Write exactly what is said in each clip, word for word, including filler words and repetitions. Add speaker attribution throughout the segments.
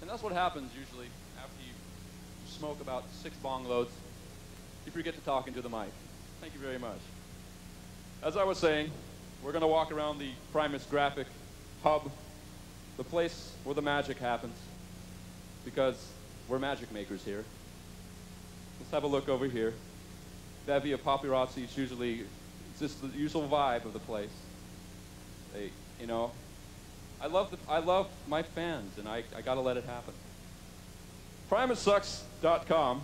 Speaker 1: And that's what happens usually after you smoke about six bong loads. You forget to talk into the mic. Thank you very much. As I was saying, we're going to walk around the Primus graphic hub, the place where the magic happens, because we're magic makers here. Let's have a look over here. Bevy of paparazzi is usually, it's just the usual vibe of the place. They, you know, I love, the, I love my fans, and I, I got to let it happen. primus sucks dot com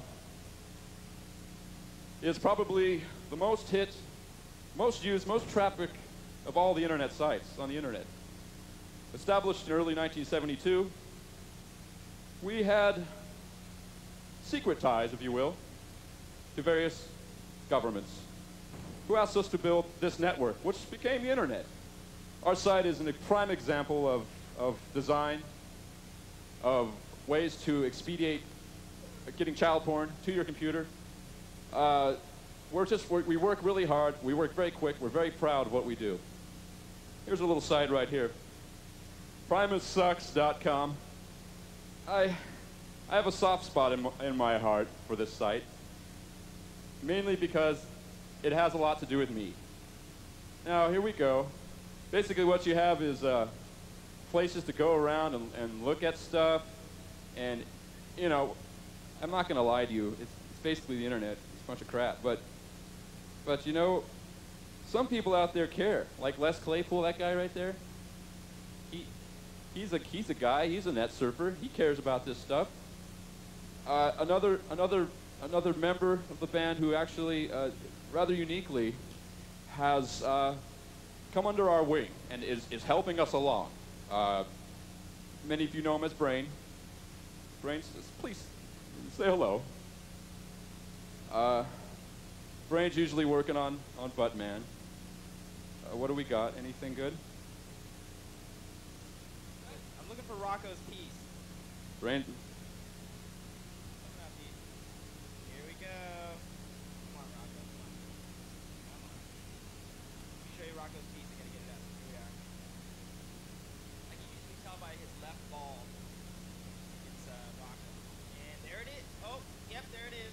Speaker 1: is probably the most hit, most used, most traffic of all the internet sites on the internet. Established in early nineteen seventy-two, we had secret ties, if you will, to various governments who asked us to build this network, which became the internet. Our site is a prime example of, of design, of ways to expedite getting child porn to your computer. Uh, we're just, we're, we work really hard, we work very quick, we're very proud of what we do. Here's a little site right here. primus sucks dot com. I, I have a soft spot in, in my heart for this site, mainly because it has a lot to do with me. Now, here we go. Basically, what you have is uh, places to go around and, and look at stuff, and, you know, I'm not going to lie to you. It's, it's basically the internet. It's a bunch of crap. But, but, you know, some people out there care. Like Les Claypool, that guy right there. He, he's a he's a guy. He's a net surfer. He cares about this stuff. Uh, another another another member of the band who actually, uh, rather uniquely, has uh, come under our wing and is is helping us along. Uh, many of you know him as Brain. Brain, please say hello. Uh, Brain's usually working on on Buttman. Uh, what do we got? Anything good?
Speaker 2: I'm looking for Rocco's piece.
Speaker 1: Brain.
Speaker 2: Here we go. Come on, Rocco. Come on. Come on. Let me show you Rocco's piece. I gotta get it up. Here we are. I can usually tell by his left ball. It's uh, Rocco. And there it is. Oh, yep, there it is.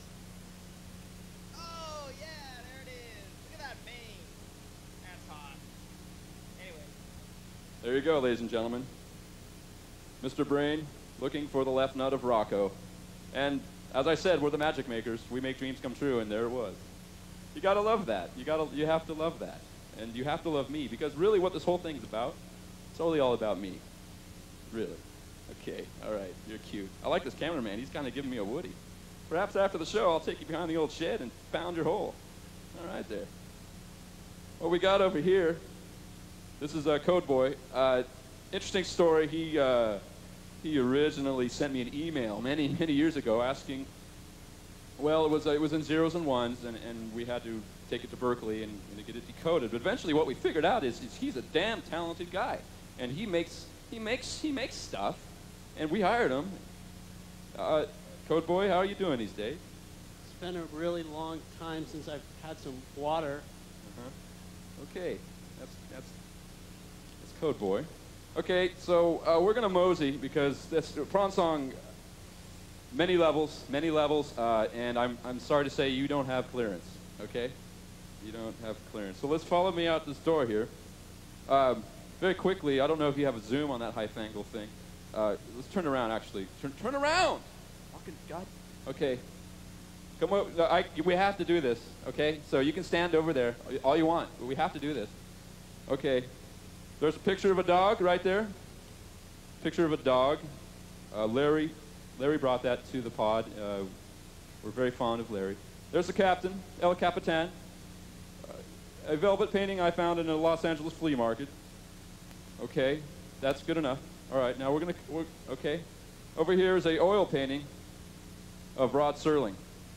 Speaker 2: Oh, yeah, there it is. Look at that mane. That's hot. Anyway.
Speaker 1: There you go, ladies and gentlemen. Mister Brain looking for the left nut of Rocco. And as I said, we're the magic makers. We make dreams come true, and there it was. You gotta love that. You gotta, you have to love that. And you have to love me, because really what this whole thing's about, it's only all about me. Really. Okay, all right, you're cute. I like this cameraman. He's kind of giving me a Woody. Perhaps after the show, I'll take you behind the old shed and pound your hole. All right there. What we got over here, this is uh, Code Boy. Uh, interesting story. He, uh, he originally sent me an email many, many years ago asking, well, it was, uh, it was in zeros and ones, and, and we had to take it to Berkeley and, and get it decoded. But eventually what we figured out is, is he's a damn talented guy. And he makes, he makes, he makes stuff, and we hired him. Uh, Code Boy, how are you doing these days?
Speaker 3: It's been a really long time since I've had some water.
Speaker 1: Uh-huh. Okay, that's, that's, that's Code Boy. Okay, so uh, we're going to mosey because this Prawn song, many levels, many levels, uh, and I'm, I'm sorry to say you don't have clearance, okay? You don't have clearance. So let's follow me out this door here. Um, very quickly, I don't know if you have a zoom on that high-angle thing. Uh, let's turn around, actually. Turn, turn around! Fucking God. Okay. Come on, I, we have to do this, okay? So you can stand over there all you want, but we have to do this. Okay. There's a picture of a dog right there. Picture of a dog. Uh, Larry, Larry brought that to the pod. Uh, we're very fond of Larry. There's the captain, El Capitan. Uh, a velvet painting I found in a Los Angeles flea market. Okay, that's good enough. All right, now we're gonna, we're, okay. Over here is a oil painting of Rod Serling.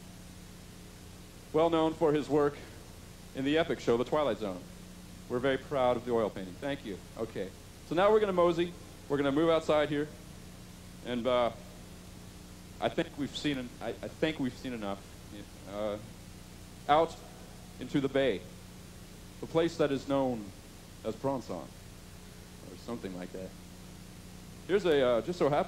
Speaker 1: Well known for his work in the epic show, The Twilight Zone. We're very proud of the oil painting. Thank you. Okay. So now we're going to mosey. We're going to move outside here. And uh, I think we've seen an, I, I think we've seen enough. Uh, out into the bay. The place that is known as Prawn Song. Or something like that. Here's a, uh, just so happens,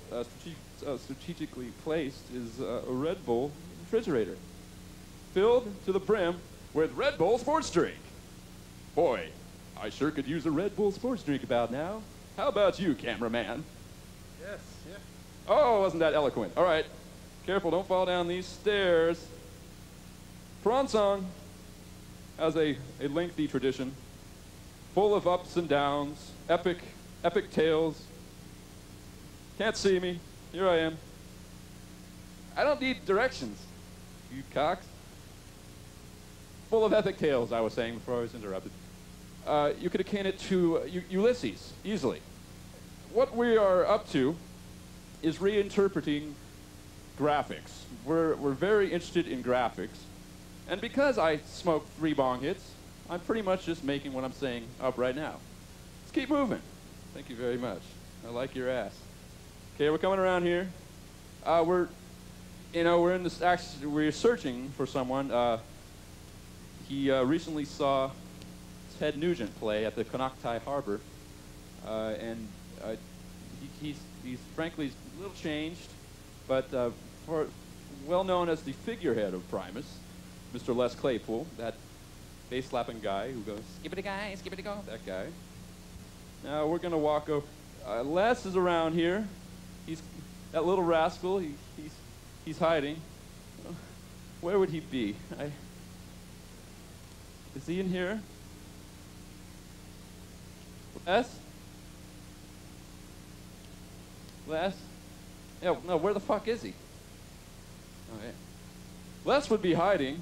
Speaker 1: uh, strate- uh, strategically placed is uh, a Red Bull refrigerator, filled to the brim with Red Bull sports drink. Boy, I sure could use a Red Bull sports drink about now. How about you, cameraman?
Speaker 4: Yes, yeah.
Speaker 1: Oh, wasn't that eloquent? All right, careful, don't fall down these stairs. Prawn song has a, a lengthy tradition, full of ups and downs, epic, epic tales. Can't see me. Here I am. I don't need directions, you cocks. Full of epic tales, I was saying before I was interrupted. Uh, you could akin it to uh, U- Ulysses, easily. What we are up to is reinterpreting graphics. We're, we're very interested in graphics. And because I smoke three bong hits, I'm pretty much just making what I'm saying up right now. Let's keep moving. Thank you very much. I like your ass. Okay, we're coming around here. Uh, we're, you know, we're in this, actually, we're searching for someone. Uh, he uh, recently saw Ted Nugent play at the Konocti Harbor, uh, and uh, he, he's, he's frankly a little changed, but uh, for, well known as the figurehead of Primus, Mister Les Claypool, that bass-slapping guy who goes, skippity guy, skippity go, that guy. Now we're gonna walk over. Uh, Les is around here. He's that little rascal. He, he's he's hiding. Where would he be? I, is he in here? Les? Les? Yeah, no, where the fuck is he? Oh, yeah. Les would be hiding.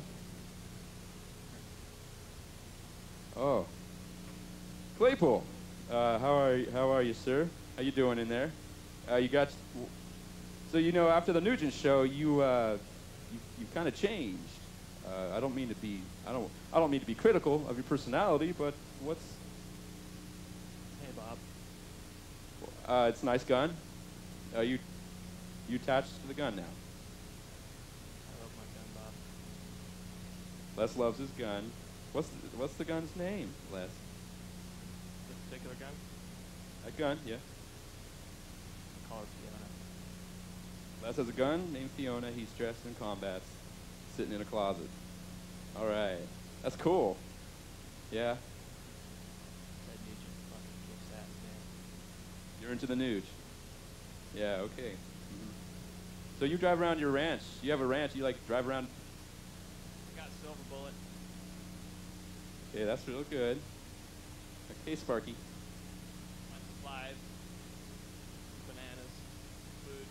Speaker 1: Oh. Claypool, uh, how are you, how are you, sir? How you doing in there? Uh, you got, so you know, after the Nugent show, you uh, you, you kind of changed. Uh, I don't mean to be, I don't, I don't mean to be critical of your personality, but what's?
Speaker 2: Hey, Bob.
Speaker 1: Uh, it's a nice gun. Uh, you, you attached to the gun now.
Speaker 2: I love my gun, Bob.
Speaker 1: Les loves his gun. What's the, what's the gun's name, Les?
Speaker 2: This particular gun?
Speaker 1: A gun, yeah.
Speaker 2: I call it Fiona.
Speaker 1: Les has a gun named Fiona. He's dressed in combat, sitting in a closet. All right, that's cool. Yeah,
Speaker 2: Ted Nugent fucking kicks ass, man.
Speaker 1: you're into the nude. Yeah, okay. Mm-hmm. So you drive around your ranch. You have a ranch. You like drive around.
Speaker 2: I got Silver Bullet.
Speaker 1: Okay, that's real good. Okay, Sparky.
Speaker 2: My supplies. Bananas. Food.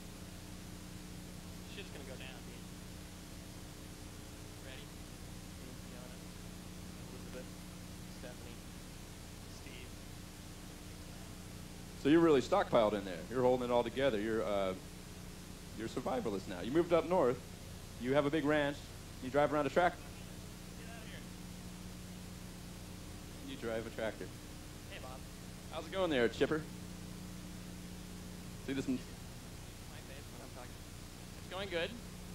Speaker 2: Shit's gonna go down, dude. Ready? Me, Fiona, Elizabeth, Stephanie, Steve.
Speaker 1: So you're really stockpiled in there. You're holding it all together. You're uh, you're survivalist now. You moved up north. You have a big ranch. You drive around a tractor.
Speaker 2: Get out of here.
Speaker 1: You drive a tractor.
Speaker 2: Hey, Bob.
Speaker 1: How's it going there, Chipper? See this?
Speaker 2: My face when I'm talking. It's going good.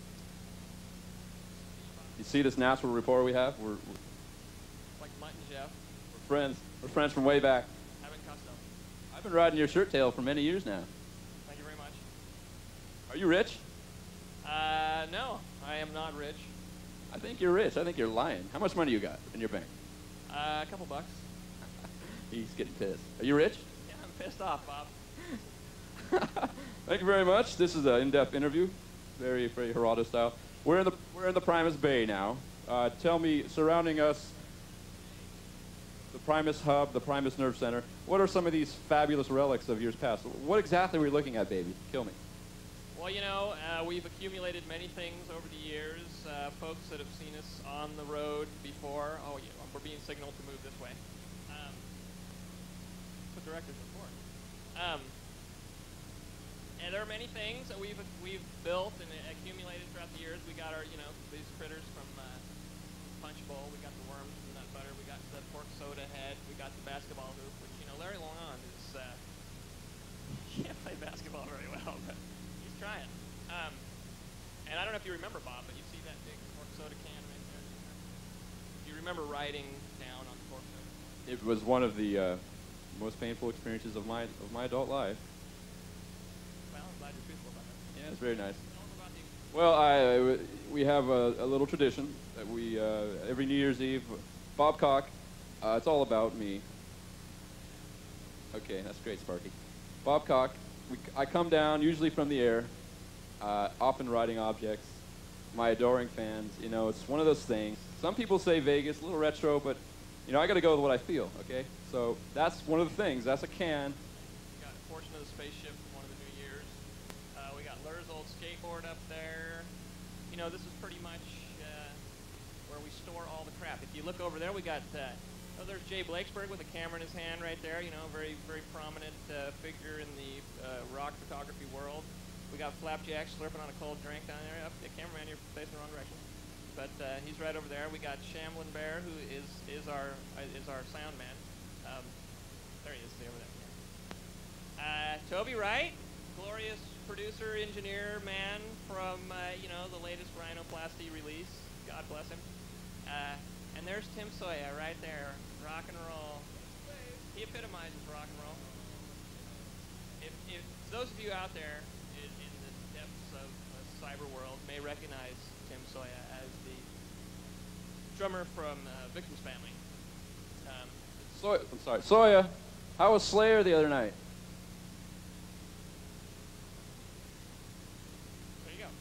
Speaker 1: You see this natural rapport we have? We're, we're,
Speaker 2: Like Mutt and Jeff.
Speaker 1: we're friends. We're friends from way back.
Speaker 2: Having custom.
Speaker 1: I've been riding your shirt tail for many years now.
Speaker 2: Thank you very much.
Speaker 1: Are you rich?
Speaker 2: Uh, no, I am not rich.
Speaker 1: I think you're rich. I think you're lying. How much money you got in your bank?
Speaker 2: Uh, a couple bucks.
Speaker 1: He's getting pissed. Are you rich?
Speaker 2: Yeah, I'm pissed off, Bob.
Speaker 1: Thank you very much. This is an in-depth interview, very, very Geraldo style. We're in the we're in the Primus Bay now. Uh, tell me, surrounding us, the Primus Hub, the Primus Nerve Center. What are some of these fabulous relics of years past? What exactly are we looking at, baby? Kill me.
Speaker 2: Well, you know, uh, we've accumulated many things over the years. Uh, folks that have seen us on the road before. Oh, yeah, we're being signaled to move this way. Um, that's what directors are for. Um, and there are many things that we've we've built and accumulated throughout the years. We got our, you know, these critters from uh, Punch Bowl. We got the worms and the nut butter. We got the pork soda head. We got the basketball hoop, which, you know, Larry Longon is uh, can't play basketball very well, but he's trying. Um, and I don't know if you remember, Bob, but you see that big pork soda can right there? Do you remember riding down on the pork soda?
Speaker 1: It was one of the uh, most painful experiences of my of my adult life.
Speaker 2: Well, truthful about that.
Speaker 1: Yeah, it's very nice.
Speaker 2: Tell them about the
Speaker 1: Well, I, we have a, a little tradition that we, uh, every New Year's Eve, Bob Cock, uh, it's all about me. Okay, that's great, Sparky. Bob Cock, we, I come down, usually from the air, uh, often riding objects. My adoring fans, you know, it's one of those things. Some people say Vegas, a little retro, but, you know, I got to go with what I feel, okay? So that's one of the things. That's a can.
Speaker 2: We got a portion of the spaceship from one of the New Year's. Uh, we got Lur's old skateboard up there. You know, this is pretty much uh, where we store all the crap. If you look over there, we got, uh, oh, there's Jay Blakesberg with a camera in his hand right there. You know, very, very prominent uh, figure in the uh, rock photography world. We got Flapjack slurping on a cold drink down there. Up, the cameraman, you're facing the wrong direction. But uh, he's right over there. We got Shamblin Bear, who is is our uh, is our sound man. Um, there he is, over there. Uh, Toby Wright, glorious producer, engineer, man from uh, you know the latest Rhinoplasty release. God bless him. Uh, and there's Tim Soya right there, rock and roll. He epitomizes rock and roll. If if those of you out there in, in the depths of the cyber world may recognize Tim Soya as the drummer from uh, Victim's Family. Um,
Speaker 1: Soya, I'm sorry, Soya, how was Slayer the other night?
Speaker 2: there you go.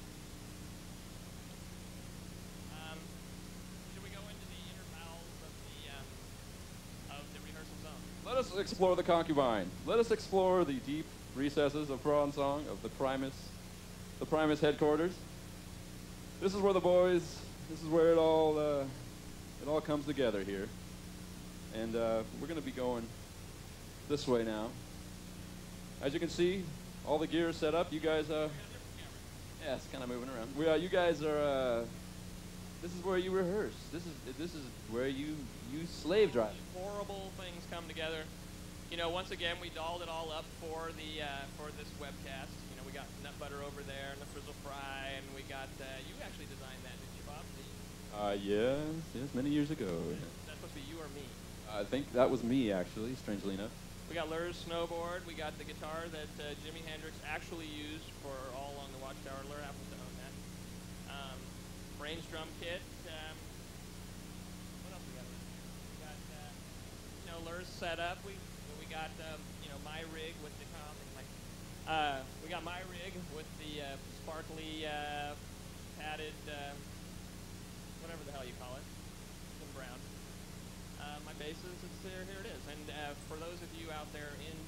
Speaker 2: Um, should we go into the inner bowels of the um, of the rehearsal zone?
Speaker 1: Let us explore the concubine. Let us explore the deep recesses of Prawn Song, of the Primus, the Primus headquarters. This is where the boys, this is where it all, uh, it all comes together here. And uh, we're going to be going this way now. As you can see, all the gear is set up. You guys, uh, yeah, it's kind of moving around. We, uh, you guys are, uh, this is where you rehearse. This is, this is where you, you slave drive.
Speaker 2: Horrible things come together. You know, once again, we dolled it all up for the uh, for this webcast. You know, we got nut butter over there and the frizzle fry, and we got uh, you actually designed that, didn't you, Bob? The,
Speaker 1: Uh, yes, yes, many years ago.
Speaker 2: that's supposed to be you or me.
Speaker 1: I think that was me, actually, strangely enough.
Speaker 2: We got Lur's snowboard. We got the guitar that uh, Jimi Hendrix actually used for all along the Watchtower. Lur happens to own that. Um, Brains drum kit. Um, what else we got? We got uh, you know Lur's setup. We we got um, you know my rig with the um, like, uh, we got my rig with the uh, sparkly uh, padded uh, whatever the hell you call it, in brown. Uh, my bases, it's there, here it is. And uh, for those of you out there in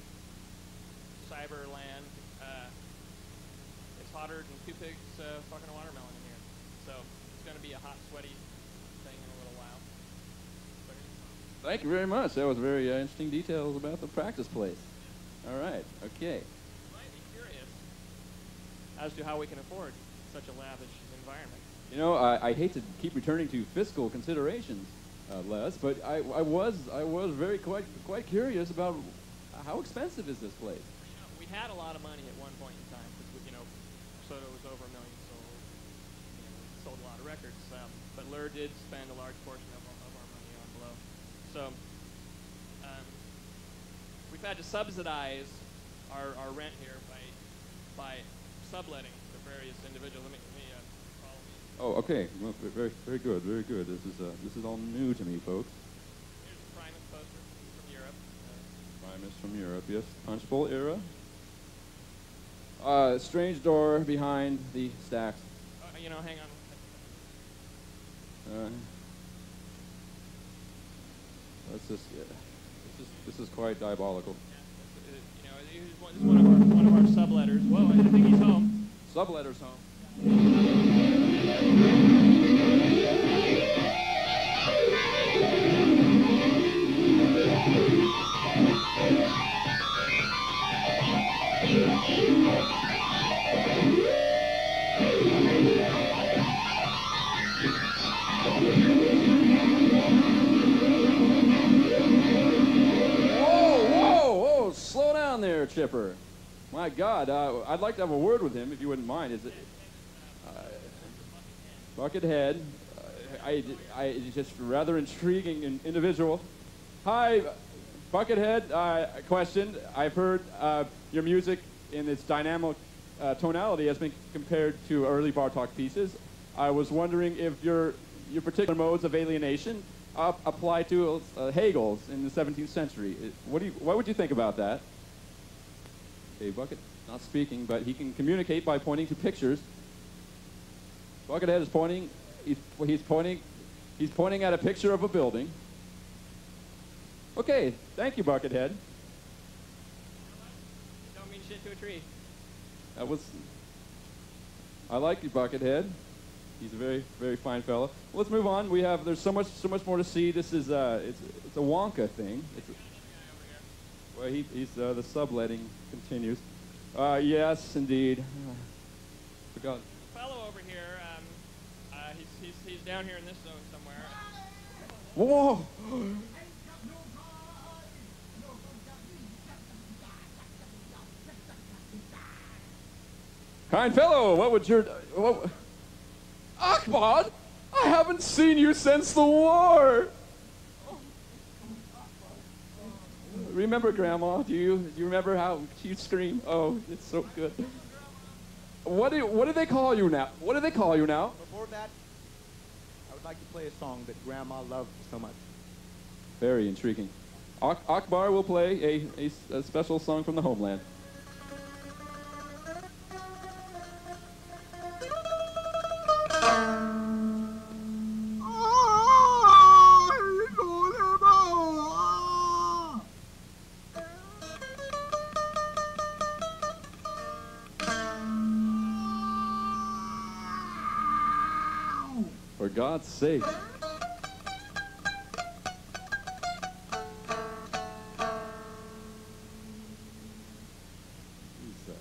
Speaker 2: Cyberland, uh, it's hotter than two pigs uh, fucking a watermelon in here. So it's going to be a hot, sweaty thing in a little while. But
Speaker 1: Thank you very much. That was very uh, interesting details about the practice place. All right, okay.
Speaker 2: you might be curious as to how we can afford such a lavish environment.
Speaker 1: You know, I, I hate to keep returning to fiscal considerations, uh, Les, but I, I was I was very quite quite curious about how expensive is this place.
Speaker 2: You know, we had a lot of money at one point in time because you know, Soda was over a million sold. You know, we sold a lot of records, um, but Lur did spend a large portion of, of our money on Below. So um, we've had to subsidize our, our rent here by by subletting to various individuals. Let me, let me uh, follow me.
Speaker 1: Oh, okay. Well, ve- very very good, very good. This is uh, this is all new to me, folks.
Speaker 2: Here's a Primus poster from Europe. Uh,
Speaker 1: Primus from Europe, yes. Punch Bowl era. Uh, strange door behind the stacks.
Speaker 2: oh, you know, hang on.
Speaker 1: Uh, that's just yeah. This is this is quite diabolical.
Speaker 2: Yeah, this, uh, you know, here's one, this is one of our one of our subletters. Whoa, I think he's home.
Speaker 1: Subletters home. Whoa, whoa, whoa! Slow down there, Chipper. My God, uh, I'd like to have a word with him if you wouldn't mind. Is it uh, Buckethead? Uh, I, I, it's just a rather intriguing in, individual. Hi, Buckethead. Uh, question: I've heard uh, your music in its dynamic uh, tonality has been compared to early Bartok pieces. I was wondering if your your particular modes of alienation uh, apply to uh, Hegel's in the seventeenth century. What do you, what would you think about that? Okay, Bucket not speaking, but he can communicate by pointing to pictures. Buckethead is pointing. He's, he's pointing. He's pointing at a picture of a building. Okay, thank you, Buckethead.
Speaker 2: Don't mean shit to a tree.
Speaker 1: That was. I like you, Buckethead. He's a very, very fine fellow. Well, let's move on. We have. There's so much, so much more to see. This is. Uh, it's. It's a Wonka thing. It's a, well, he, he's. Uh, the subletting continues. Uh, yes, indeed. Uh, forgot.
Speaker 2: The fellow over here, um, uh, he's, he's, he's down here in this zone somewhere.
Speaker 1: Whoa! Kind fellow, what would your... What, Ahmad, I haven't seen you since the war. Remember, Grandma? Do you do you remember how you scream? Oh, it's so good. What do what do they call you now? What do they call you now?
Speaker 4: Before that, I would like to play a song that Grandma loved so much.
Speaker 1: Very intriguing. Ak Akbar will play a, a, a special song from the homeland. For God's sake. He's, uh,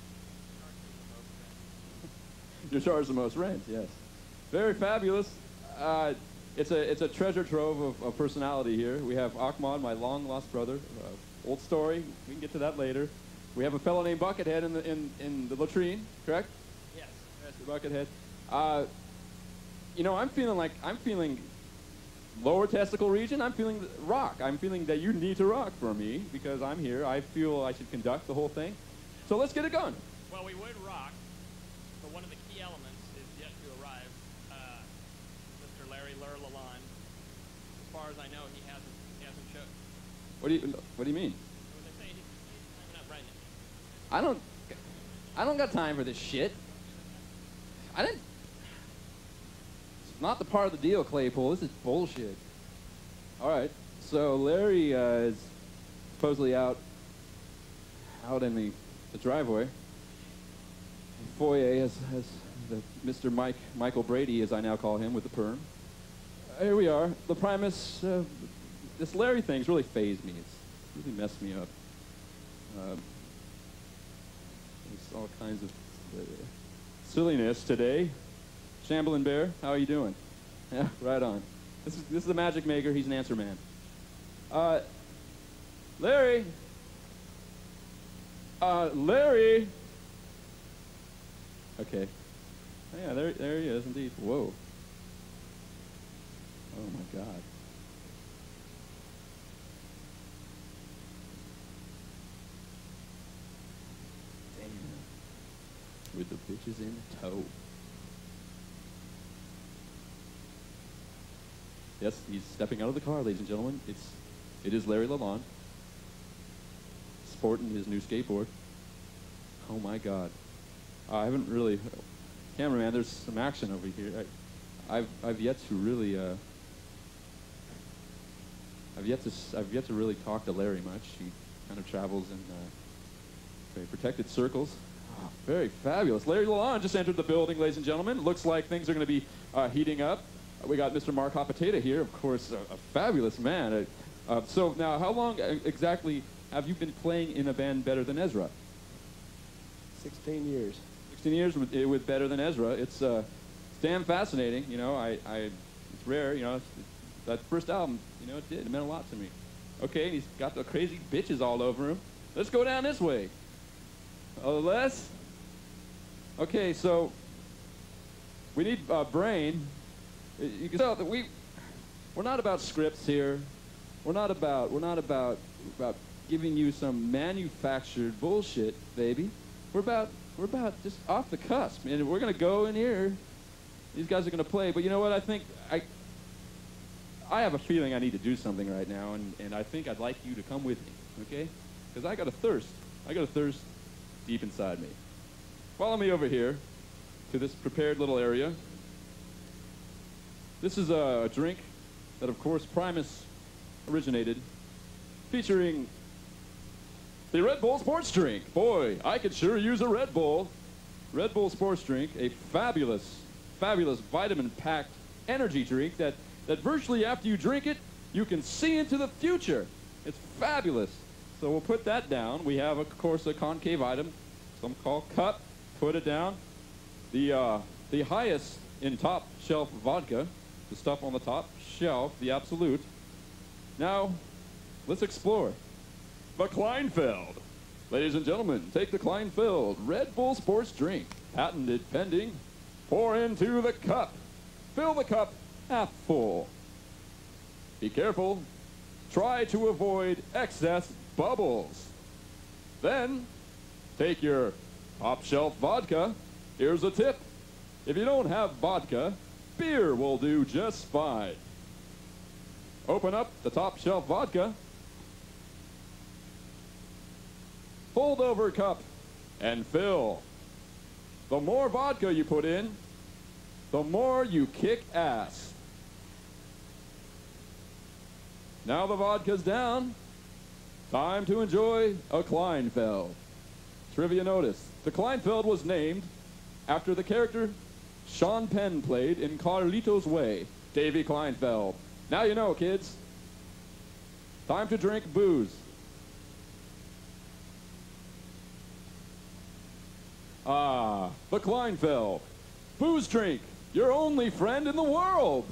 Speaker 1: you're charged the most rent, yes. Very fabulous. Uh, it's a it's a treasure trove of, of personality here. We have Ahmad, my long lost brother. Uh, old story. We can get to that later. We have a fellow named Buckethead in the in in the latrine, correct?
Speaker 2: Yes.
Speaker 1: That's the Buckethead. Uh, You know, I'm feeling like, I'm feeling lower testicle region, I'm feeling rock. I'm feeling that you need to rock for me because I'm here. I feel I should conduct the whole thing. So let's get it going.
Speaker 2: Well, we would rock, but one of the key elements is yet to arrive. Uh, Mister Larry Lur Lalonde. As far as I know, he hasn't, he hasn't showed.
Speaker 1: What do you, what do you mean?
Speaker 2: When they say he's, he's climbing up right now.
Speaker 1: I don't, I don't got time for this shit. I didn't, not the part of the deal, Claypool. This is bullshit. All right. So Larry uh, is supposedly out, out in the, the driveway. The foyer has, has the Mister Mike Michael Brady, as I now call him, with the perm. Uh, here we are. The Primus. Uh, this Larry thing's really phased me. It's really messed me up. Uh, there's all kinds of uh, silliness today. Shambling Bear, how are you doing? Yeah, right on. This is this is the Magic Maker. He's an answer man. Uh, Larry. Uh, Larry. Okay. Oh, yeah, there there he is indeed. Whoa. Oh my God. Damn. With the bitches in tow. Yes, he's stepping out of the car, ladies and gentlemen. It's, it is Larry Lalonde, sporting his new skateboard. Oh my God! Uh, I haven't really, cameraman. There's some action over here. I, I've I've yet to really, uh, I've yet to I've yet to really talk to Larry much. He kind of travels in uh, very protected circles. Oh, very fabulous. Larry Lalonde just entered the building, ladies and gentlemen. Looks like things are going to be uh, heating up. We got Mister Mark Osegueda here, of course, a, a fabulous man. Uh, uh, so now, how long exactly have you been playing in a band Better Than Ezra?
Speaker 4: Sixteen years.
Speaker 1: Sixteen years with, with Better Than Ezra. It's uh, damn fascinating. You know, I, I, it's rare. You know, it's, that first album, you know, it did. It meant a lot to me. Okay, and he's got the crazy bitches all over him. Let's go down this way. Oh, Les. Okay, so we need uh, Brain. You can tell that we, we're not about scripts here. We're not about, we're not about, about giving you some manufactured bullshit, baby. We're about we're about just off the cusp, and we're gonna go in here. These guys are gonna play, but you know what? I think I, I have a feeling I need to do something right now, and and I think I'd like you to come with me, okay? Because I got a thirst. I got a thirst deep inside me. Follow me over here to this prepared little area. This is a, a drink that, of course, Primus originated, featuring the Red Bull sports drink. Boy, I could sure use a Red Bull. Red Bull sports drink, a fabulous, fabulous vitamin-packed energy drink that, that virtually after you drink it, you can see into the future. It's fabulous. So we'll put that down. We have, of course, a concave item, some call cup. Put it down. The, uh, the highest in top shelf vodka, the stuff on the top shelf, the absolute. Now, let's explore. The Kleinfeld. Ladies and gentlemen, take the Kleinfeld Red Bull sports drink. Patented pending. Pour into the cup. Fill the cup half full. Be careful. Try to avoid excess bubbles. Then, take your top shelf vodka. Here's a tip. If you don't have vodka, beer will do just fine. Open up the top shelf vodka. Fold over cup and fill. The more vodka you put in, the more you kick ass. Now the vodka's down. Time to enjoy a Kleinfeld. Trivia notice. The Kleinfeld was named after the character Sean Penn played in Carlito's Way, Davy Kleinfeld. Now you know, kids. Time to drink booze. Ah, the Kleinfeld. Booze drink, your only friend in the world.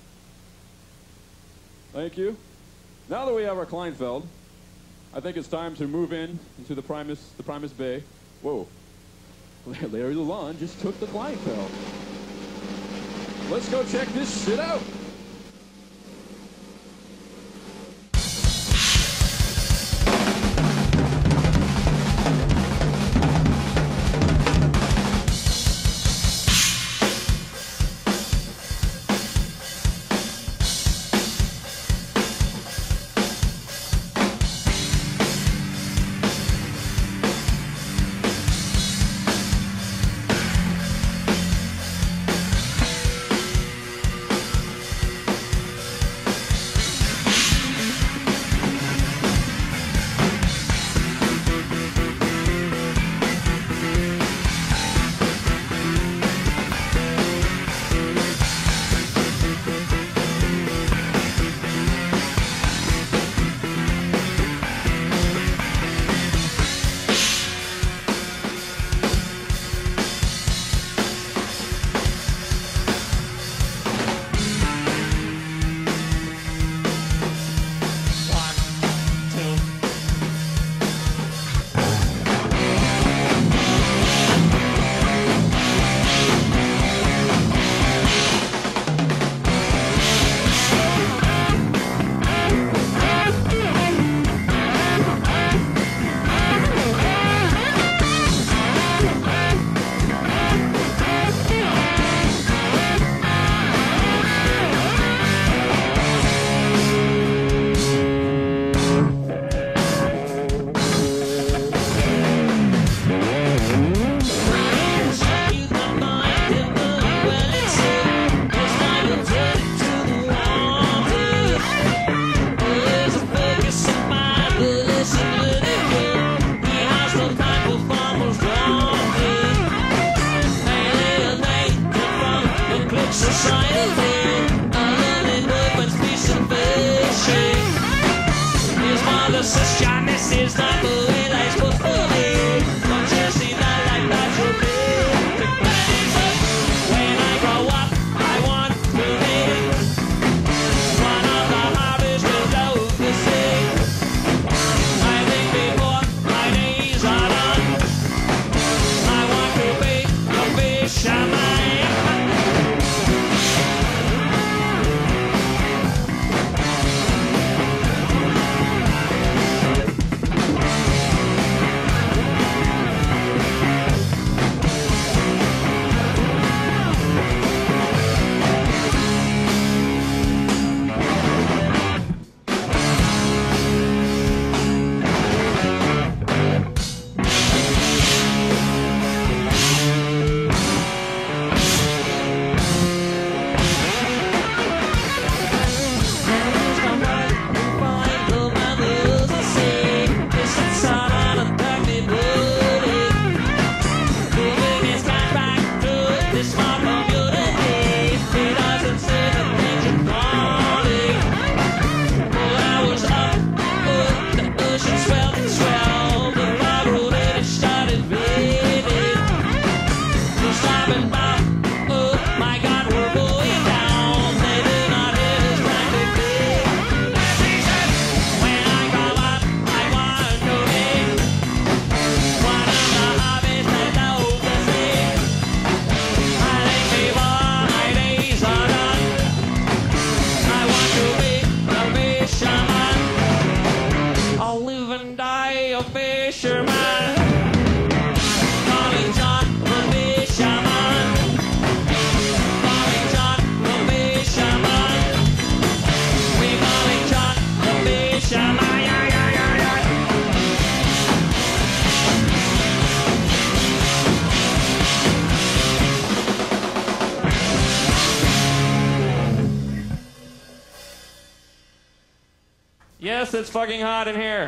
Speaker 1: Thank you. Now that we have our Kleinfeld, I think it's time to move in into the Primus, the Primus Bay. Whoa. Larry Lalonde just took the Kleinfeld. Let's go check this shit out.
Speaker 5: Yes, it's fucking hot in here.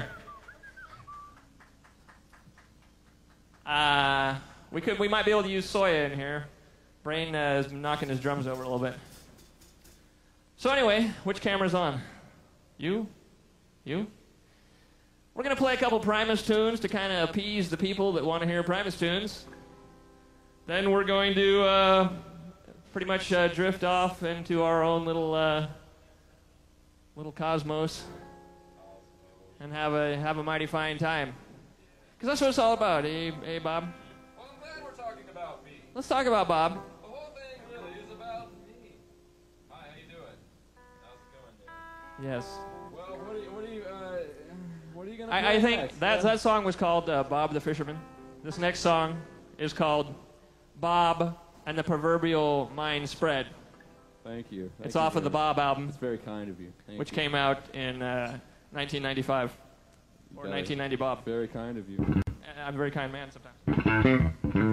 Speaker 5: Uh, we could, we might be able to use Soya in here. Brain uh, is knocking his drums over a little bit. So anyway, which camera's on? You? You? We're gonna play a couple Primus tunes to kind of appease the people that want to hear Primus tunes. Then we're going to uh, pretty much uh, drift off into our own little uh, little cosmos and have a have a mighty fine time. Because that's what it's all about, eh, eh, Bob?
Speaker 1: Well, I'm glad we're talking about me.
Speaker 5: Let's talk about Bob.
Speaker 1: The whole thing really is about me. Hi, how you doing? How's it going there?
Speaker 5: Yes.
Speaker 1: Well, what are you, what are you, uh, what are you gonna
Speaker 5: I,
Speaker 1: play
Speaker 5: I think
Speaker 1: next?
Speaker 5: that
Speaker 1: Uh,
Speaker 5: that song was called uh, Bob the Fisherman. This next song is called Bob and the Proverbial Mind Spread.
Speaker 1: Thank you. Thank
Speaker 5: It's
Speaker 1: you
Speaker 5: off of
Speaker 1: very
Speaker 5: the Bob album,
Speaker 1: That's very kind of you. Thank
Speaker 5: which
Speaker 1: you.
Speaker 5: came out in uh, nineteen ninety-five.
Speaker 1: You
Speaker 5: Or
Speaker 1: got it.
Speaker 5: nineteen ninety Bob.
Speaker 1: Very kind of you.
Speaker 5: Uh, I'm a very kind man sometimes.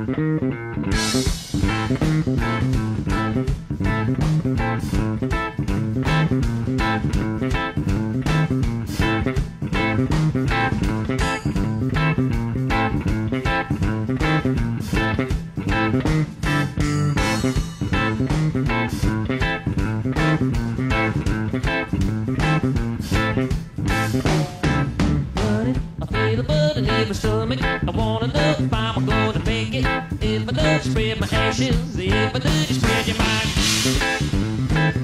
Speaker 6: I feel a burden in my stomach. I wanna know if I'm gonna make it. If I don't spread my ashes, if I do, just spread your mind.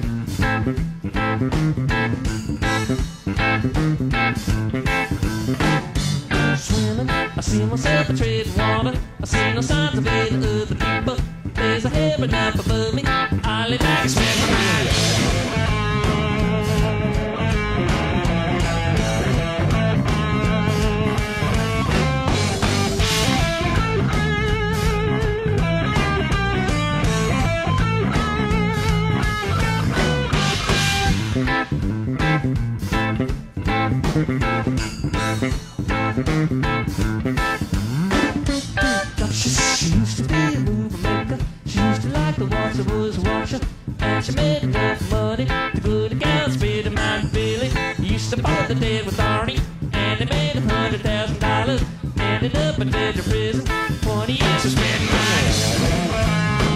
Speaker 6: Swimming, I see myself a treading water. I see no signs of any other people. There's a heaven up above me. I live like a spread my mind. Duchess, she used to be a movie maker. She used to like to watch the was a washer. And she made enough money to go to Gal Speed and Mount Billy. Used to part the dead with Arnie, and they made a hundred thousand dollars. Ended up in federal prison, twenty years to spend money.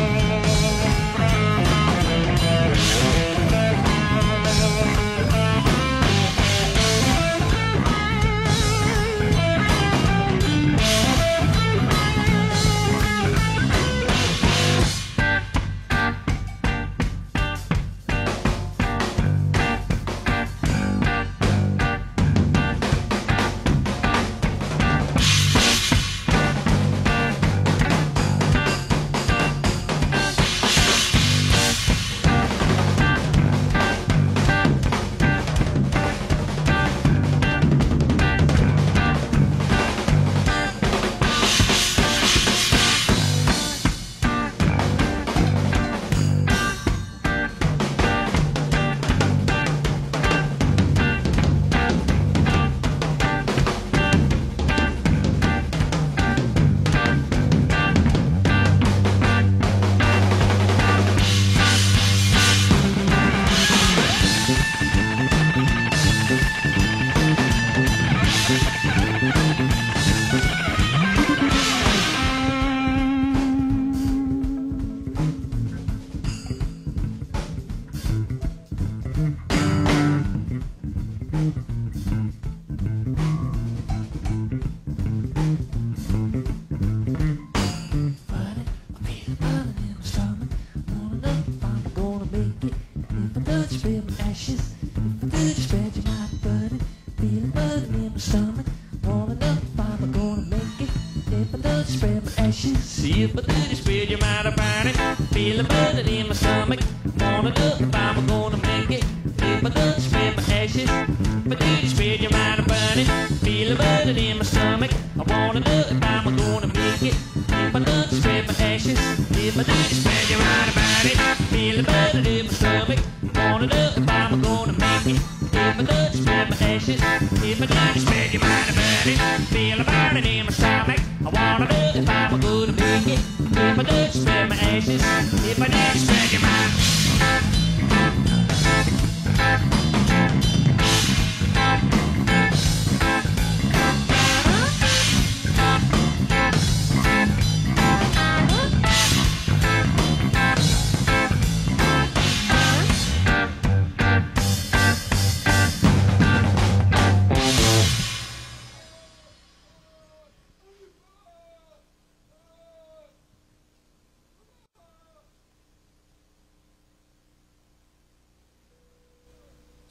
Speaker 6: See if I do this, spread your mind about it. Feel a burning in my stomach. Wanna know if I'm gonna make it. If I don't spread my ashes. If I do this, spread your mind about it. Feel a burning in my stomach. I wanna know if I'm gonna make it. If I don't spread my ashes. If I do this, spread your mind about it. Feel a burning in my stomach. Wanna know if I'm gonna make it. If I don't spread my ashes. If I do this, spread your mind about it. Feel a burning in my stomach. I wanna know if I'm gonna make it. If I don't spread my ashes. If I don't spread your mind.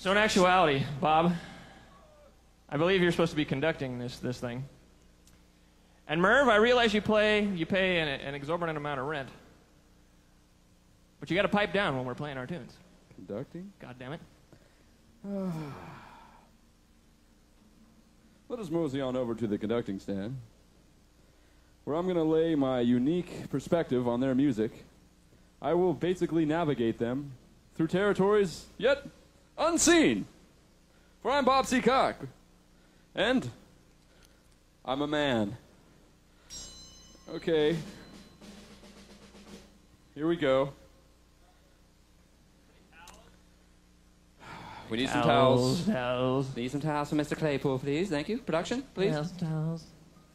Speaker 5: So in actuality, Bob, I believe you're supposed to be conducting this this thing. And Merv, I realize you play you pay an, an exorbitant amount of rent, but you got to pipe down when we're playing our tunes.
Speaker 1: Conducting?
Speaker 5: God damn it!
Speaker 1: Let us mosey on over to the conducting stand, where I'm going to lay my unique perspective on their music. I will basically navigate them through territories yet unseen. For I'm Bob C. Cock, and I'm a man. Okay. Here we go. We need some towels.
Speaker 5: Towels.
Speaker 1: Need some towels for Mister Claypool, please. Thank you. Production, please.
Speaker 5: Towels. Towels.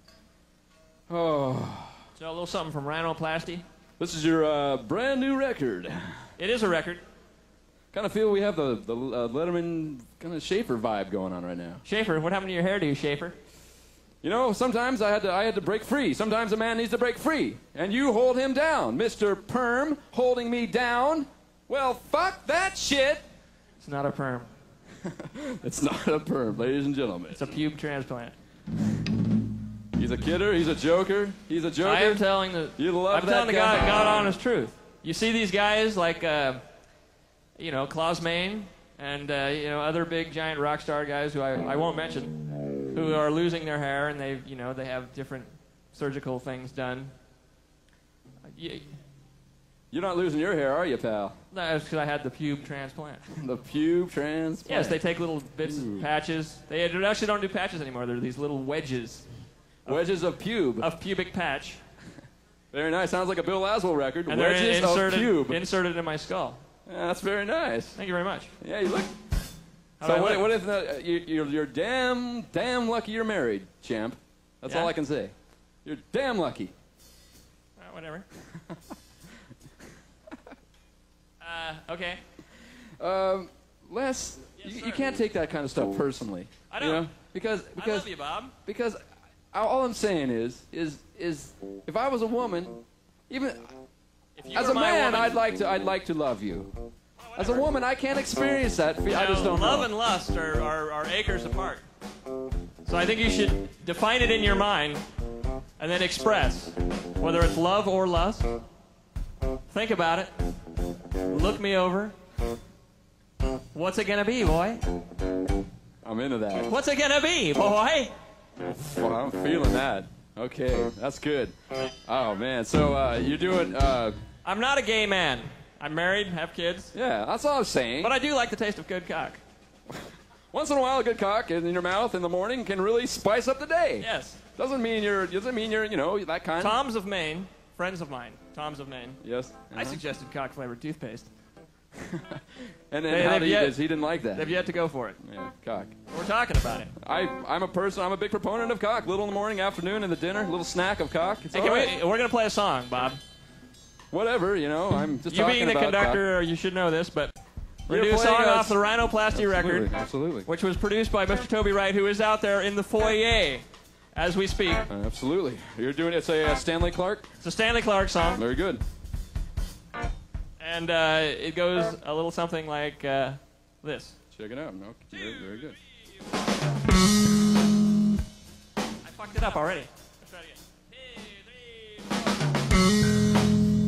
Speaker 1: Oh.
Speaker 5: So a little something from Rhinoplasty.
Speaker 1: This is your uh, brand new record.
Speaker 5: It is a record.
Speaker 1: Kind of feel we have the, the uh, Letterman kind of Schaefer vibe going on right now.
Speaker 5: Schaefer, what happened to your hairdo, Schaefer?
Speaker 1: You know, sometimes I had to I had to break free. Sometimes a man needs to break free. And you hold him down. Mister Perm holding me down. Well, fuck that shit.
Speaker 5: It's not a perm.
Speaker 1: It's not a perm, ladies and gentlemen.
Speaker 5: It's a pube transplant.
Speaker 1: He's a kidder. He's a joker. He's a joker.
Speaker 5: I am telling the.
Speaker 1: You love
Speaker 5: I'm
Speaker 1: that
Speaker 5: telling the
Speaker 1: guy.
Speaker 5: God, God honest truth. You see these guys like, uh, you know, Klaus Main and uh, you know other big giant rock star guys who I, I won't mention, who are losing their hair and they you know they have different surgical things done. You,
Speaker 1: You're not losing your hair, are you, pal?
Speaker 5: That's because I had the pube transplant.
Speaker 1: The pube transplant.
Speaker 5: Yes, they take little bits,
Speaker 1: Ooh.
Speaker 5: patches. They actually don't do patches anymore. They're these little wedges.
Speaker 1: Wedges of pube.
Speaker 5: Of pubic patch.
Speaker 1: Very nice. Sounds like a Bill Laswell record.
Speaker 5: And
Speaker 1: Wedges
Speaker 5: they're inserted,
Speaker 1: of pube.
Speaker 5: inserted in my skull.
Speaker 1: Yeah, that's very nice.
Speaker 5: Thank you very much.
Speaker 1: Yeah, you look.
Speaker 5: How do I
Speaker 1: So what,
Speaker 5: look?
Speaker 1: what if the, you, you're, you're damn, damn lucky you're married, champ. That's
Speaker 5: Yeah?
Speaker 1: all I can say. You're damn lucky.
Speaker 5: Uh, whatever. uh, okay.
Speaker 1: Um, Les,
Speaker 5: Yes,
Speaker 1: you,
Speaker 5: sir.
Speaker 1: you can't take that kind of stuff personally.
Speaker 5: I
Speaker 1: You
Speaker 5: know.
Speaker 1: know? Because
Speaker 5: I
Speaker 1: because
Speaker 5: love you, Bob.
Speaker 1: because all I'm saying is is is if I was a woman, even
Speaker 5: If you
Speaker 1: as
Speaker 5: were
Speaker 1: a
Speaker 5: my
Speaker 1: man,
Speaker 5: woman,
Speaker 1: I'd like to I'd like to love you.
Speaker 5: Oh,
Speaker 1: As a
Speaker 5: whatever.
Speaker 1: woman, I can't experience that. I
Speaker 5: Now,
Speaker 1: just don't
Speaker 5: love
Speaker 1: know.
Speaker 5: and lust are, are, are acres apart. So I think you should define it in your mind and then express whether it's love or lust. Think about it. Look me over. What's it gonna be, boy?
Speaker 1: I'm into that.
Speaker 5: What's it gonna be, boy?
Speaker 1: Well, I'm feeling that. Okay, that's good. Oh man, so uh, you're doing? Uh,
Speaker 5: I'm not a gay man. I'm married, have kids,
Speaker 1: yeah, that's all I'm saying.
Speaker 5: but I do like the taste of good cock.
Speaker 1: Once in a while, a good cock in your mouth in the morning can really spice up the day.
Speaker 5: Yes.
Speaker 1: Doesn't mean you're. Doesn't mean you're. You know that kind.
Speaker 5: Toms of Maine, friends of mine, Toms of Maine.
Speaker 1: Yes.
Speaker 5: I
Speaker 1: uh-huh.
Speaker 5: suggested cock-flavored toothpaste.
Speaker 1: And then
Speaker 5: They-
Speaker 1: how
Speaker 5: they've
Speaker 1: did he,
Speaker 5: yet-
Speaker 1: does- he didn't like that.
Speaker 5: They've yet to go for it.
Speaker 1: Yeah, cock.
Speaker 5: We're talking about it.
Speaker 1: I, I'm a person. I'm a big proponent of cock. Little in the morning, afternoon, and the dinner. Little snack of cock. It's
Speaker 5: Hey,
Speaker 1: all
Speaker 5: can
Speaker 1: right.
Speaker 5: we, we're going to play a song, Bob.
Speaker 1: Whatever, you know. I'm just
Speaker 5: You
Speaker 1: talking
Speaker 5: being the
Speaker 1: about
Speaker 5: conductor, you should know this, but we're
Speaker 1: You're
Speaker 5: going to do a
Speaker 1: playing
Speaker 5: song
Speaker 1: us-
Speaker 5: off the Rhinoplasty record,
Speaker 1: Absolutely, absolutely.
Speaker 5: which was produced by Mister Toby Wright, who is out there in the foyer as we speak.
Speaker 1: Uh, absolutely. You're doing it's a uh, Stanley Clarke.
Speaker 5: It's a Stanley Clarke song,
Speaker 1: Very good.
Speaker 5: and uh, it goes a little something like uh, this.
Speaker 1: Check it out. Okay, very, very good.
Speaker 5: I fucked it up already. Let's try it again. Two, three, four.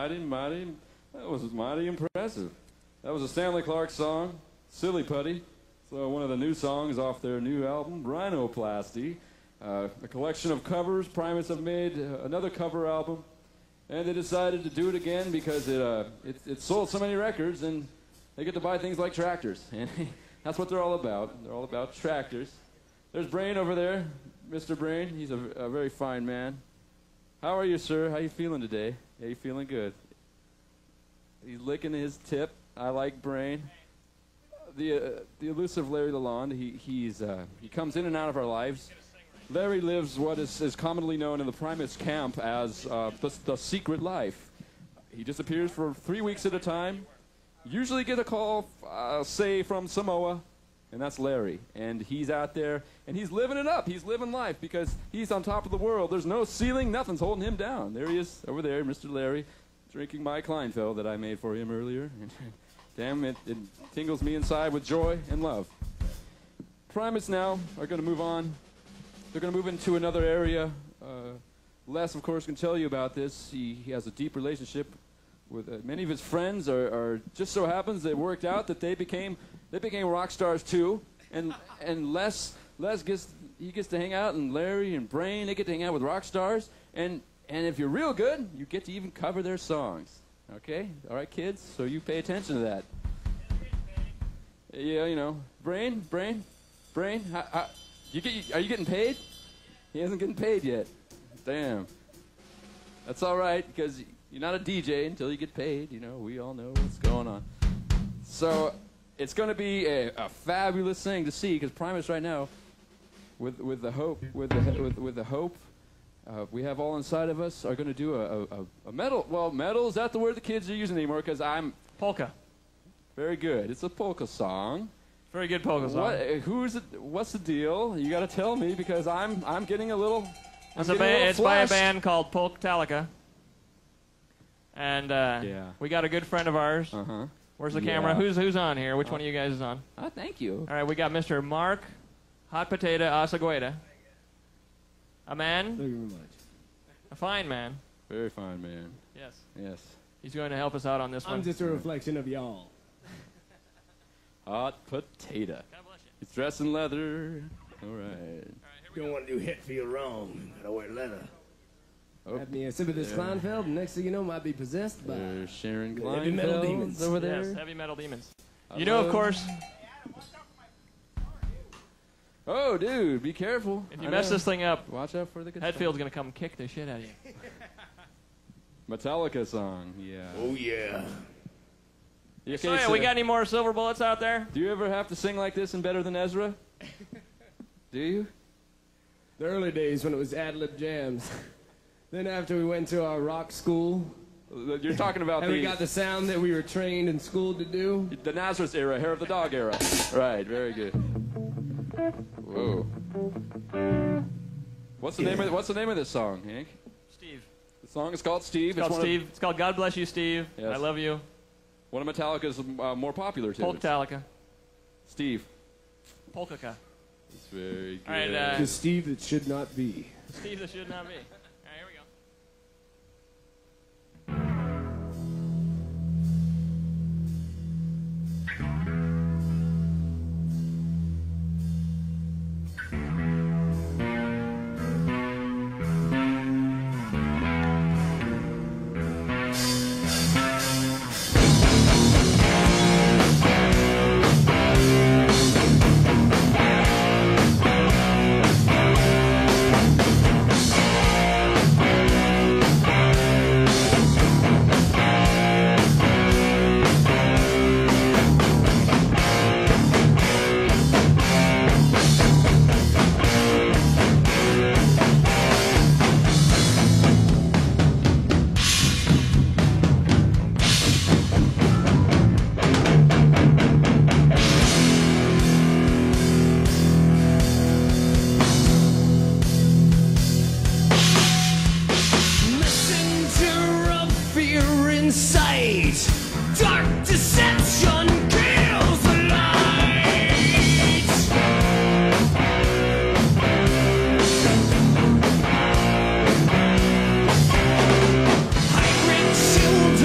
Speaker 1: mighty, mighty, that was mighty impressive. That was a Stanley Clarke song, Silly Putty. So one of the new songs off their new album, Rhinoplasty. Uh, a collection of covers. Primus have made uh, another cover album. And they decided to do it again because it, uh, it, it sold so many records and they get to buy things like tractors. And that's what they're all about. They're all about tractors. There's Brain over there, Mister Brain. He's a, a very fine man. How are you, sir? How you feeling today? Yeah, you feeling good? He's licking his tip. I like Brain. The uh, the elusive Larry Lalonde. He he's uh, he comes in and out of our lives. Larry lives what is, is commonly known in the Primus camp as uh, the, the secret life. He disappears for three weeks at a time. Usually get a call, uh, say, from Samoa, and that's Larry. And he's out there, and he's living it up. He's living life because he's on top of the world. There's no ceiling. Nothing's holding him down. There he is over there, Mister Larry, drinking my Kleinfeld that I made for him earlier. Damn, it, it tingles me inside with joy and love. Primus now are going to move on. They're going to move into another area. Uh, Les, of course, can tell you about this. He, he has a deep relationship with uh, many of his friends. Are, are just so happens it worked out that they became they became rock stars too. And and Les Les gets he gets to hang out, and Larry and Brain they get to hang out with rock stars. And and if you're real good, you get to even cover their songs. Okay, all right, kids. So you pay attention to that. Yeah, you know, Brain, Brain, Brain. How, how, You get, are you getting paid? He isn't getting paid yet. Damn. That's all right, because you're not a D J until you get paid. You know, we all know what's going on. So it's going to be a, a fabulous thing to see, because Primus right now, with with the hope, with the with, with the hope, uh, we have all inside of us, are going to do a, a, a metal. Well, metal is not the word the kids are using anymore, because I'm
Speaker 5: polka.
Speaker 1: Very good. It's a polka song.
Speaker 5: Very good polka song.
Speaker 1: What, who's it, what's the deal? You got to tell me, because I'm I'm getting a little.
Speaker 5: It's,
Speaker 1: I'm
Speaker 5: a
Speaker 1: getting a
Speaker 5: ba
Speaker 1: little
Speaker 5: it's by a
Speaker 1: flushed.
Speaker 5: band called Polktalica. And uh,
Speaker 1: Yeah.
Speaker 5: we got a good friend of ours.
Speaker 1: Uh huh.
Speaker 5: Where's the
Speaker 1: Yeah.
Speaker 5: camera? Who's who's on here? Which one of you guys is on?
Speaker 1: Oh, thank you.
Speaker 5: All right, we got Mister Mark Hot Potato Osegueda. A man,
Speaker 7: Thank you very much.
Speaker 5: a fine man.
Speaker 1: Very fine, man.
Speaker 5: Yes.
Speaker 1: Yes.
Speaker 5: He's going to help us out on this
Speaker 7: I'm
Speaker 5: one.
Speaker 7: just a reflection of y'all.
Speaker 1: Hot potato.
Speaker 5: God bless you.
Speaker 1: He's dressed in leather. All right.
Speaker 7: You don't want to do Hetfield wrong. Gotta wear leather.
Speaker 1: Oh,
Speaker 7: Have me a sip of this
Speaker 1: yeah.
Speaker 7: Kleinfeld, and next thing you know, might be possessed by.
Speaker 1: there's Sharon
Speaker 7: The heavy metal
Speaker 1: Kleinfeld
Speaker 7: demons.
Speaker 1: over there.
Speaker 5: Yes, heavy metal demons. You know, of course,
Speaker 1: Oh, dude, be careful.
Speaker 5: if you
Speaker 1: I
Speaker 5: mess
Speaker 1: know.
Speaker 5: this thing up,
Speaker 1: Watch out for the good
Speaker 5: Hetfield's going to come kick the shit out of you.
Speaker 1: stuff. Metallica song, yeah.
Speaker 7: Oh, yeah.
Speaker 1: Okay,
Speaker 5: So, yeah, we got any more silver bullets out there?
Speaker 1: Do you ever have to sing like this in Better Than Ezra? Do you?
Speaker 7: The early days when it was ad-lib jams. Then after we went to our rock school,
Speaker 1: You're talking about
Speaker 7: and
Speaker 1: the,
Speaker 7: we got the sound that we were trained in school to do.
Speaker 1: the Nazareth era, Hair of the Dog era. Right, very good. Whoa. What's the name of What's the name of this song, Hank?
Speaker 5: Steve.
Speaker 1: The song is called Steve.
Speaker 5: It's called
Speaker 1: one
Speaker 5: Steve. It's called God Bless You, Steve.
Speaker 1: Yes.
Speaker 5: I love you.
Speaker 1: Of, one of Metallica's uh, more popular tunes.
Speaker 5: Polktalica.
Speaker 1: Steve.
Speaker 5: Polkaka.
Speaker 1: It's very good.
Speaker 5: All right, uh,
Speaker 7: To Steve, it should not be.
Speaker 5: Steve, this should not be. All right, here we go.
Speaker 6: Messenger of fear in sight. Dark deception kills the light. Hybrid children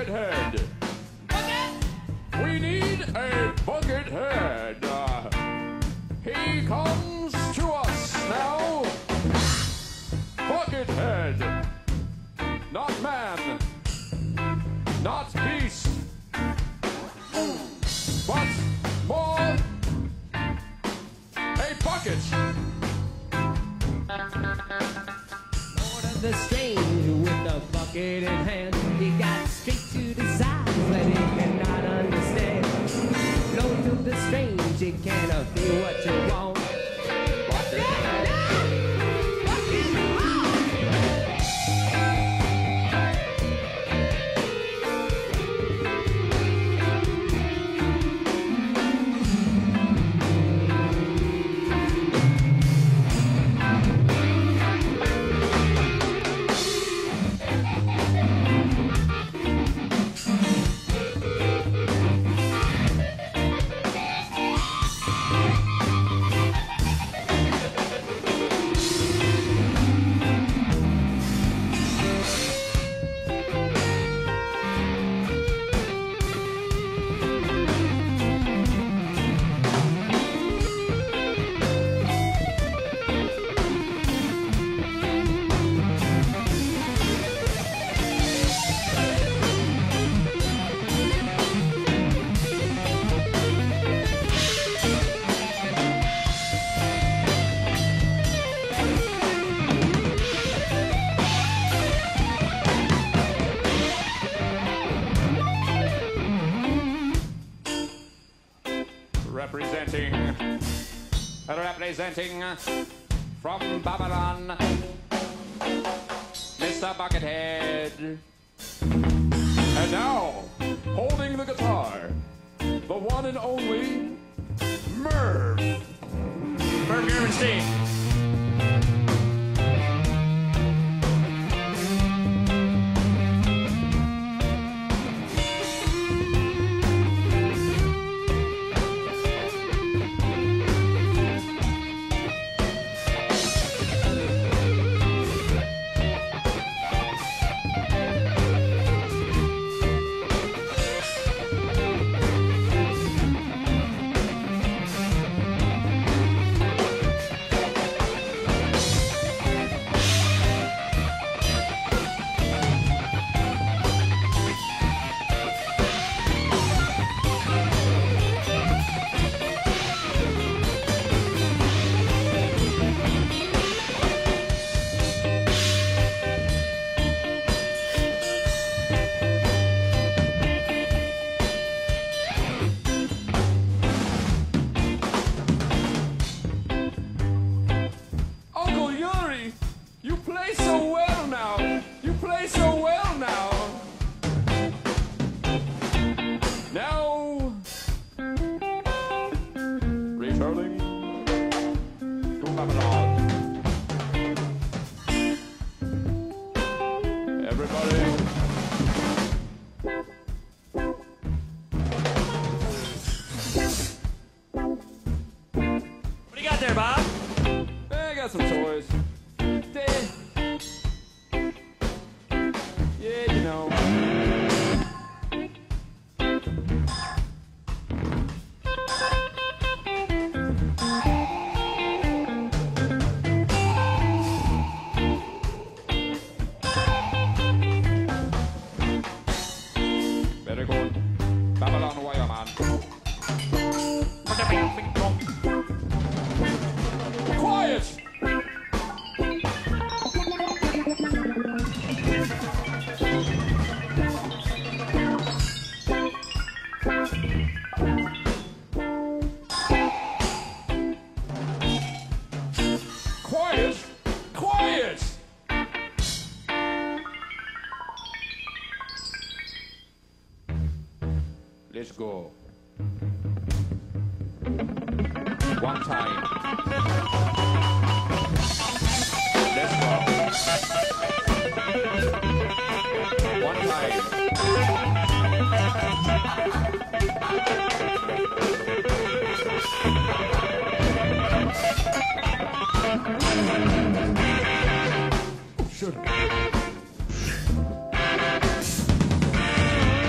Speaker 1: Buckethead. We need a Buckethead. Uh, he comes to us now. Buckethead. Not man. Not beast. But more a bucket.
Speaker 6: Lord of the strange with the bucket in hand. He got straight to the side that he cannot understand. Lord of the strange, he cannot be what you want.
Speaker 1: Representing, representing from Babylon, Mister Buckethead. And now, holding the guitar, the one and only M I R V.
Speaker 5: M I R V Germanstein.
Speaker 1: Let's go. One time. Let's go. One time.
Speaker 7: Sure.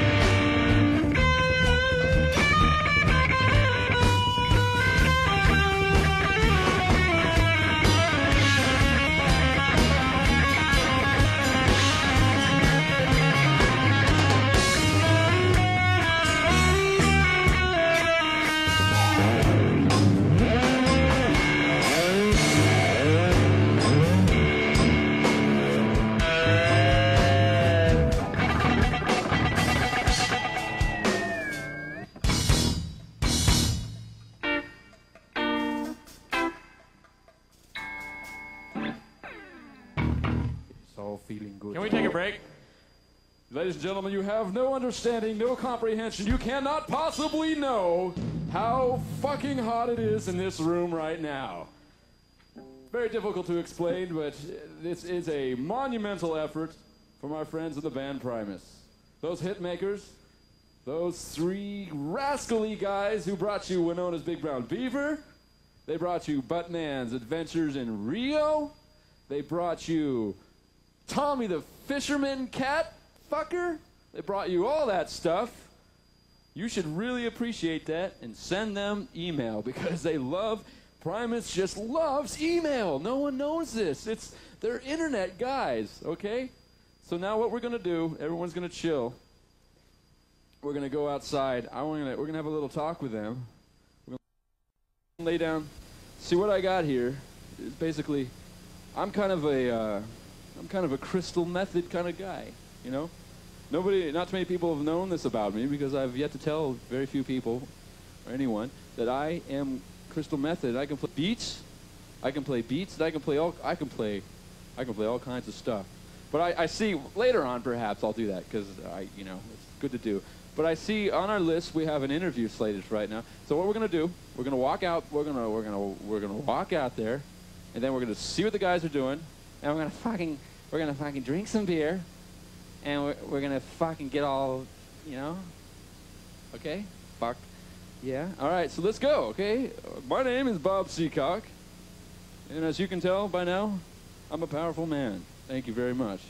Speaker 4: all feeling good.
Speaker 5: Can we take a break?
Speaker 1: Ladies and gentlemen, you have no understanding, no comprehension. You cannot possibly know how fucking hot it is in this room right now. Very difficult to explain, but this is a monumental effort from our friends in the band Primus. Those hit makers, those three rascally guys who brought you Winona's Big Brown Beaver. They brought you Buttman's Adventures in Rio. They brought you Tommy the Fisherman cat fucker. They brought you all that stuff. You should really appreciate that and send them email because they love, Primus just loves email. No one knows this. It's, they're internet guys, okay? So now what we're going to do, everyone's going to chill. We're going to go outside. I want to, we're going to have a little talk with them. We're going to lay down. See what I got here is basically, I'm kind of a, uh, I'm kind of a crystal method kind of guy, you know? Nobody, not too many people have known this about me because I've yet to tell very few people or anyone that I am crystal method. I can play beats, I can play beats, I can play all, I can play, I can play all kinds of stuff. But I, I see later on perhaps I'll do that because I, you know, it's good to do. But I see on our list we have an interview slated right now. So what we're gonna do, we're gonna walk out, we're gonna, we're gonna, we're gonna walk out there, and then we're gonna see what the guys are doing, and we're gonna fucking, we're gonna fucking drink some beer, and we're, we're gonna fucking get all, you know, okay? Fuck, yeah. All right, so let's go, okay? My name is Bob Seacock, and as you can tell by now, I'm a powerful man. Thank you very much.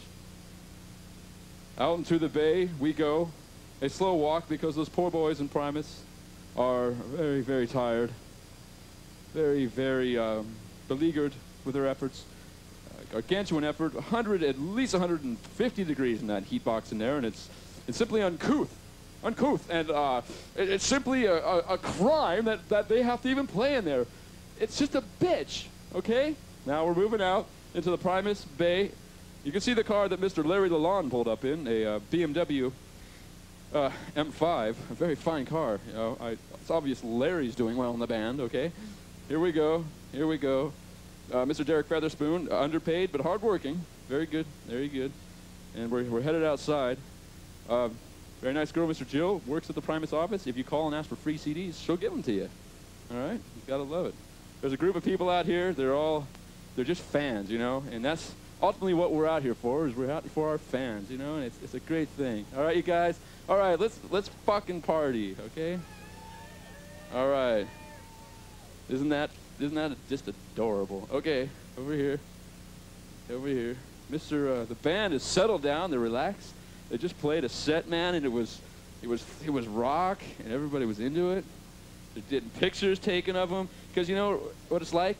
Speaker 1: Out into the bay we go. A slow walk because those poor boys in Primus are very, very tired. Very, very um, beleaguered with their efforts. Uh, gargantuan effort, one hundred, at least one hundred fifty degrees in that heat box in there, and it's, it's simply uncouth. Uncouth, and uh, it, it's simply a, a, a crime that, that they have to even play in there. It's just a bitch, okay? Now we're moving out into the Primus Bay. You can see the car that Mister Larry Lalonde pulled up in, a uh, B M W uh, M five, a very fine car. You know, I, it's obvious Larry's doing well in the band, okay? Here we go, here we go. Uh, Mister Derek Featherspoon, uh, underpaid but hardworking. Very good, very good. And we're, we're headed outside. Uh, very nice girl, Mister Jill, works at the Primus office. If you call and ask for free C Ds, she'll give them to you. All right, you gotta love it. There's a group of people out here, they're all, they're just fans, you know, and that's ultimately what we're out here for, is we're out for our fans, you know, and it's, it's a great thing. All right, you guys? All right, let's, let's fucking party, okay? All right. Isn't that, isn't that just adorable? Okay, over here. Over here. Mister Uh, the band is settled down, they're relaxed. They just played a set, man, and it was, it was, it was rock, and everybody was into it. They're getting pictures taken of them, because you know what it's like?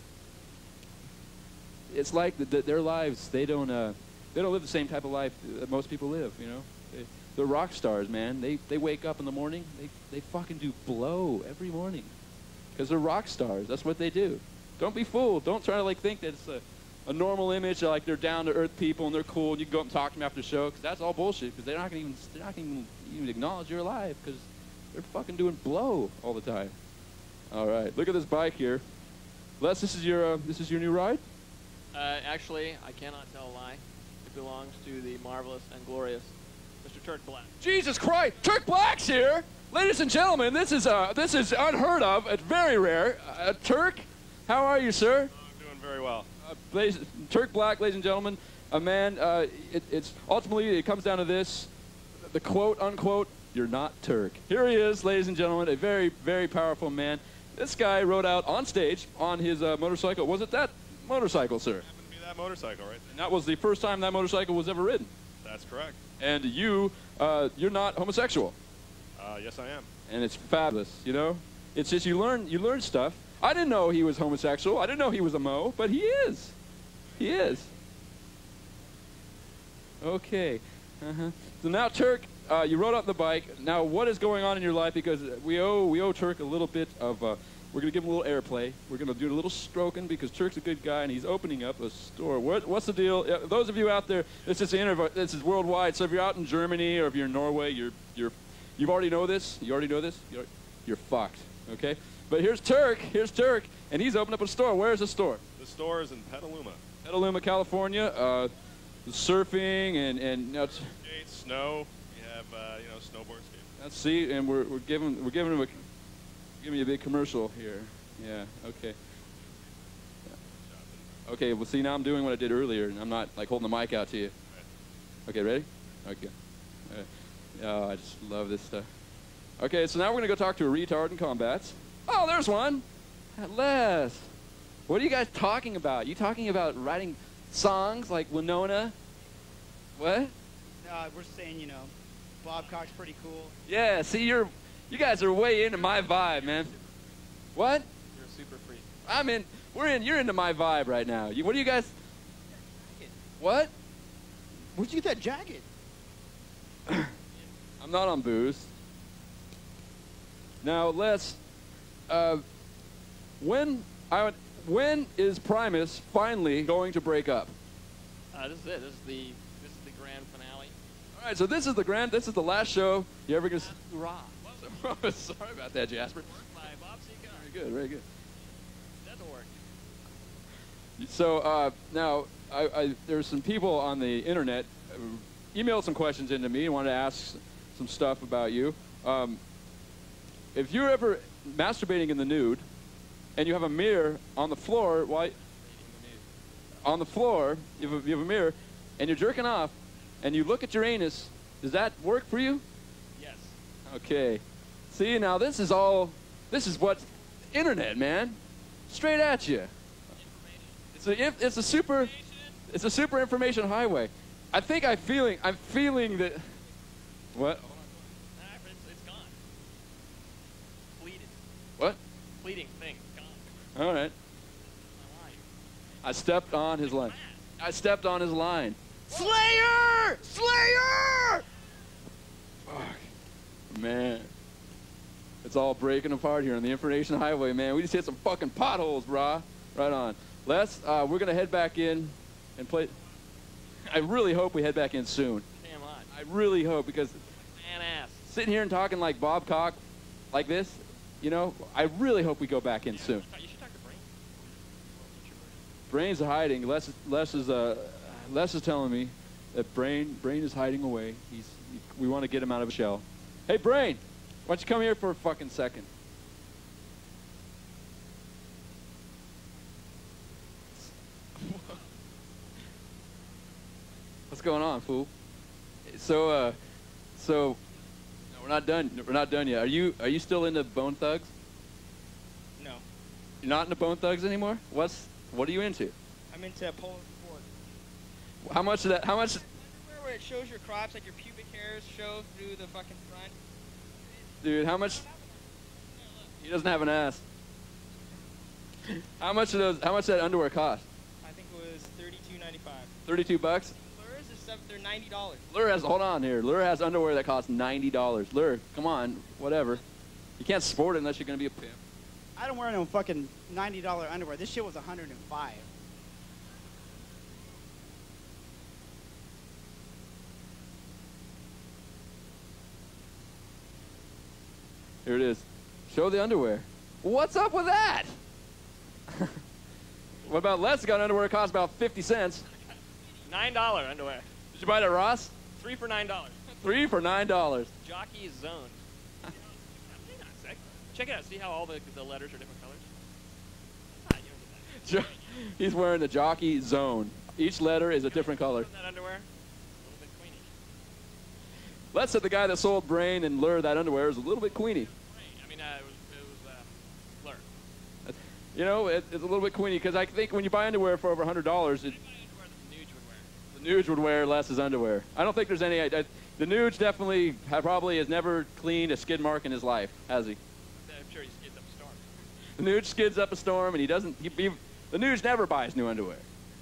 Speaker 1: It's like the, the, their lives, they don't, uh, they don't live the same type of life that most people live, you know? They, they're rock stars, man. They, they wake up in the morning, they, they fucking do blow every morning. Because they're rock stars, that's what they do. Don't be fooled, don't try to like think that it's a, a normal image, like they're down-to-earth people and they're cool and you can go up and talk to them after the show, because that's all bullshit, because they're not gonna even, they're not gonna even, even acknowledge you're alive, because they're fucking doing blow all the time. All right, look at this bike here. Les, this is your, uh, this is your new ride?
Speaker 5: Uh, actually, I cannot tell a lie. It belongs to the marvelous and glorious Mister Turk Black.
Speaker 1: Jesus Christ, Turk Black's here! Ladies and gentlemen, this is, uh, this is unheard of. It's very rare. Uh, Turk, how are you, sir?
Speaker 8: I'm doing very well.
Speaker 1: Uh, ladies, Turk Black, ladies and gentlemen, a man, uh, it, it's ultimately, it comes down to this, the quote, unquote, you're not Turk. Here he is, ladies and gentlemen, a very, very powerful man. This guy rode out on stage on his uh, motorcycle. Was it that motorcycle, sir?
Speaker 8: It happened to be that motorcycle, right?
Speaker 1: And that was the first time that motorcycle was ever ridden.
Speaker 8: That's correct.
Speaker 1: And you, uh, you're not homosexual.
Speaker 8: Uh, yes, I am.
Speaker 1: And it's fabulous, you know? It's just you learn, you learn stuff. I didn't know he was homosexual. I didn't know he was a mo, but he is. He is. Okay. Uh-huh. So now, Turk, uh, you rode up the bike. Now, what is going on in your life? Because we owe we owe Turk a little bit of. Uh, we're gonna give him a little airplay. We're gonna do a little stroking because Turk's a good guy and he's opening up a store. What, what's the deal? Uh, those of you out there, this is interv This is worldwide. So if you're out in Germany or if you're in Norway, you're you're you already know this. You already know this. You're, you're fucked. Okay. But here's Turk. Here's Turk, and he's opened up a store. Where's the store?
Speaker 8: The store is in Petaluma.
Speaker 1: Petaluma, California. Uh, surfing and and now it's-
Speaker 8: Skate, snow. We have uh, you know snowboard skate.
Speaker 1: let's see, and we're we're giving we're giving him a giving you a big commercial here. Yeah. Okay. Okay. Well, see, now I'm doing what I did earlier, and I'm not like holding the mic out to you. Okay. Ready? Okay. Uh, oh, I just love this stuff. Okay. So now we're gonna go talk to a retard in combats. Oh, there's one. Les. What are you guys talking about? You talking about writing songs like Winona? What?
Speaker 2: Uh, we're saying, you know, Bob Cock's pretty cool.
Speaker 1: Yeah, see, you're, you guys are way into my vibe, man. What?
Speaker 5: You're a super freak.
Speaker 1: I'm in, we're in, you're into my vibe right now. You, what do you guys, what?
Speaker 2: Where'd you get that jacket?
Speaker 1: I'm not on booze. Now, let's, uh, when, I would, when is Primus finally going to break up?
Speaker 5: Uh, this is it. This is the this is the grand finale.
Speaker 1: All right, so this is the grand, this is the last show you ever gonna.
Speaker 5: Hoorah!
Speaker 1: Sorry about that, Jasper.
Speaker 5: By Bob Seeger.
Speaker 1: Very good, very good.
Speaker 5: That'll work.
Speaker 1: So uh, now, I, I, there's some people on the internet uh, emailed some questions into me and wanted to ask some stuff about you. Um, if you're ever masturbating in the nude, and you have a mirror on the floor, why? On the floor, you have, a, you have a mirror, and you're jerking off, and you look at your anus. Does that work for you?
Speaker 5: Yes.
Speaker 1: Okay. See, now this is all, this is what, internet, man. Straight at you. It's a, it's a super, it's a super information highway. I think I'm feeling, I'm feeling that, what?
Speaker 5: Nah, it's, it's gone. Fleeted.
Speaker 1: What?
Speaker 5: Fleeting thing. Gone.
Speaker 1: All right.
Speaker 5: My line.
Speaker 1: I stepped on his line. I stepped on his line.
Speaker 2: Slayer! Slayer!
Speaker 1: Fuck. Man. It's all breaking apart here on the information highway, man. We just hit some fucking potholes, brah. Right on. Les, uh, we're going to head back in and play. I really hope we head back in soon.
Speaker 5: Damn on.
Speaker 1: I really hope, because
Speaker 5: Man ass.
Speaker 1: sitting here and talking like Bob Cock, like this, you know, I really hope we go back in soon.
Speaker 5: You should talk to Brain.
Speaker 1: Brain's hiding. Les, Les is uh, Les is telling me that Brain Brain is hiding away. He's we want to get him out of a shell. Hey, Brain, why don't you come here for a fucking second? What's going on, fool? So, uh, so no, we're not done. We're not done yet. Are you Are you still into Bone Thugs?
Speaker 2: No.
Speaker 1: You're not into Bone Thugs anymore? What's What are you into?
Speaker 2: I'm into Polar sport.
Speaker 1: How much of that? How much?
Speaker 2: Underwear where it shows your crops, like your pubic hairs show through the fucking front.
Speaker 1: Dude, how much? He doesn't have an ass. How much of those? How much did that underwear cost?
Speaker 2: I think it was thirty-two ninety-five.
Speaker 1: Thirty-two bucks.
Speaker 2: Lures is stuff, they're ninety dollars.
Speaker 1: Lure has. Hold on here. Lure has underwear that costs ninety dollars. Lure, come on, whatever. You can't sport it unless you're gonna be a pimp.
Speaker 9: I don't wear no fucking ninety dollar underwear. This shit was one hundred five.
Speaker 1: Here it is. Show the underwear. What's up with that? What about Les got underwear that costs about fifty cents?
Speaker 5: Nine dollar underwear.
Speaker 1: Did you buy it at Ross?
Speaker 5: Three for nine dollars.
Speaker 1: Three for nine dollars.
Speaker 5: Jockey Zone. Hang on a sec. Check it out. See how all the the letters are different colors? Ah, you don't get that.
Speaker 1: He's wearing the Jockey Zone. Each letter is a different color.
Speaker 5: That underwear. A little bit queenie.
Speaker 1: Les said the guy that sold Brain and Lure that underwear is a little bit queeny.
Speaker 5: I mean, uh, it was it was uh, Blur.
Speaker 1: You know, it, it's a little bit queeny because I think when you buy underwear for over one hundred dollars, it,
Speaker 5: Underwear that the Nuge would wear.
Speaker 1: the Nuge would wear Les's underwear. I don't think there's any. I, I, the Nuge definitely ha- probably has never cleaned a skid mark in his life, has he?
Speaker 5: I'm sure he skids up a storm.
Speaker 1: The Nuge skids up a storm and he doesn't. He, he, the Nuge never buys new underwear.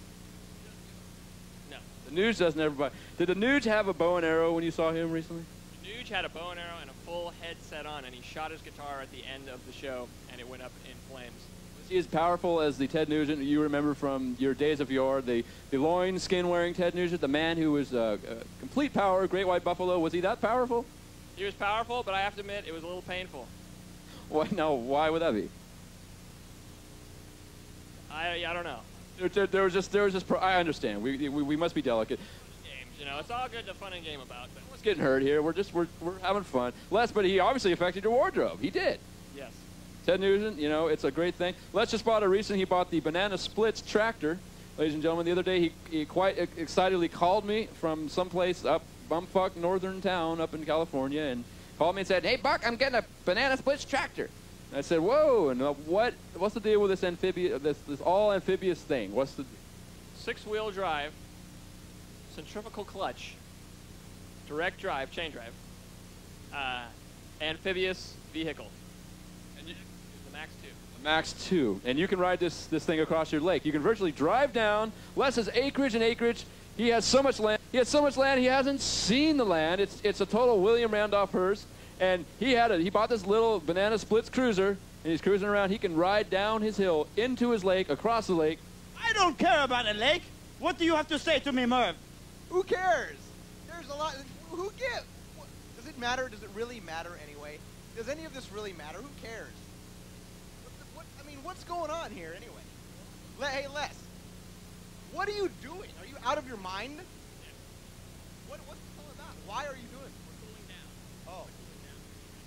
Speaker 5: No.
Speaker 1: The Nuge doesn't ever buy. Did the Nuge have a bow and arrow when you saw him recently?
Speaker 5: The Nuge had a bow and arrow and a full headset on, and he shot his guitar at the end of the show, and it went up in flames.
Speaker 1: Was he as powerful as the Ted Nugent you remember from your days of yore? The, the loin skin wearing Ted Nugent, the man who was uh, uh, complete power, Great White Buffalo. Was he that powerful?
Speaker 5: He was powerful, but I have to admit, it was a little painful.
Speaker 1: Why, no, why would that be?
Speaker 5: I I don't know.
Speaker 1: There, there, there was just, there was just. Pro I understand. We, we, we must be delicate.
Speaker 5: Games, you know, it's all good to fun and game about. But
Speaker 1: No one's getting hurt here. We're just, we're, we're having fun. Les, but he obviously affected your wardrobe. He did.
Speaker 5: yes.
Speaker 1: Ted Nugent, you know, it's a great thing. Les just bought a recent. He bought the Banana Splits tractor, ladies and gentlemen. The other day, he, he quite excitedly called me from someplace up bumfuck northern town up in California, and called me and said, "Hey Buck, I'm getting a Banana Splits tractor." And I said, "Whoa!" And uh, what? What's the deal with this amphibious, this, this all amphibious thing? What's the?
Speaker 5: Six-wheel drive, centrifugal clutch, direct drive, chain drive, uh, amphibious vehicle.
Speaker 1: And you,
Speaker 5: The Max two.
Speaker 1: Max two, and you can ride this this thing across your lake. You can virtually drive down. Les has acreage and acreage. He has so much land. He has so much land. He hasn't seen the land. It's it's a total William Randolph Hearst. And he had a he bought this little Banana Splits cruiser, and he's cruising around. He can ride down his hill into his lake, across the lake.
Speaker 9: I don't care about a lake. What do you have to say to me, Merv?
Speaker 2: Who cares? There's a lot. Who gives? What, does it matter? Does it really matter anyway? Does any of this really matter? Who cares? What, the, what I mean, what's going on here anyway? Le, hey, Les. What are you doing? Are you out of your mind?
Speaker 5: Yeah.
Speaker 2: What, what's this all about? Why are you doing it?
Speaker 5: We're cooling down.
Speaker 2: Oh.
Speaker 5: We're cooling down.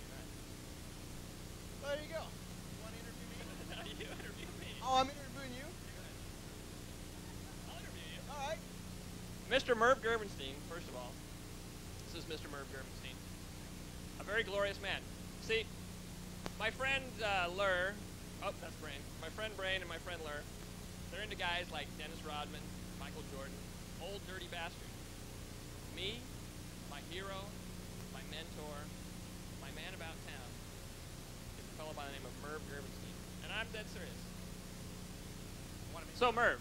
Speaker 2: Well, there you go. You want to interview me?
Speaker 5: No, you interview me.
Speaker 2: Oh, I'm interviewing you?
Speaker 5: I'll interview you.
Speaker 2: All right.
Speaker 5: Mister Merv Gerbenstein, first of all. This is Mister Merv Gerbenstein. A very glorious man. See, my friend uh, Lur, oh, that's Brain. My friend Brain and my friend Lur, they're into guys like Dennis Rodman, Michael Jordan, old dirty bastards. Me, my hero, my mentor, my man about town, is a fellow by the name of Merv Gerbenstein. And I'm dead serious. So, Merv,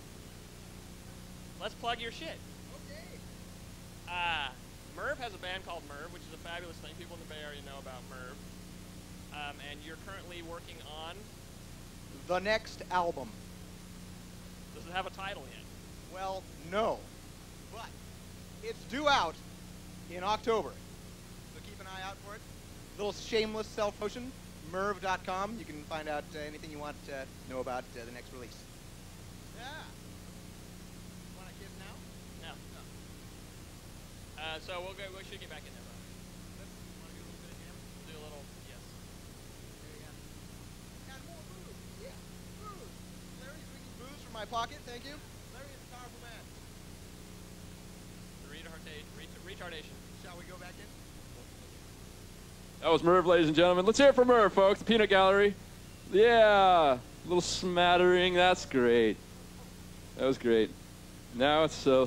Speaker 5: let's plug your shit.
Speaker 2: Okay.
Speaker 5: Uh, Merv has a band called M I R V, which is a fabulous thing. People in the Bay Area know about M I R V. Um, and you're currently working on...
Speaker 2: The next album.
Speaker 5: Does it have a title yet?
Speaker 2: Well, no. But it's due out in October. So keep an eye out for it. Little shameless self-promotion, M I R V dot com. You can find out uh, anything you want to know about uh, the next release. Yeah. Want to kiss now?
Speaker 5: No. No. Uh, so we'll go. We should get back in there, bro.
Speaker 2: Let's, want to do a little bit of jam?
Speaker 5: We'll do a little, yes.
Speaker 2: There you go. And more booze. Yeah, booze. Larry's drinking booze from my pocket. Thank you. Larry is a powerful man.
Speaker 5: The retardation. Retardation.
Speaker 2: Shall we go back in?
Speaker 1: That was Merv, ladies and gentlemen. Let's hear it for Merv, folks. The Peanut Gallery. Yeah, a little smattering. That's great. That was great. Now it's uh,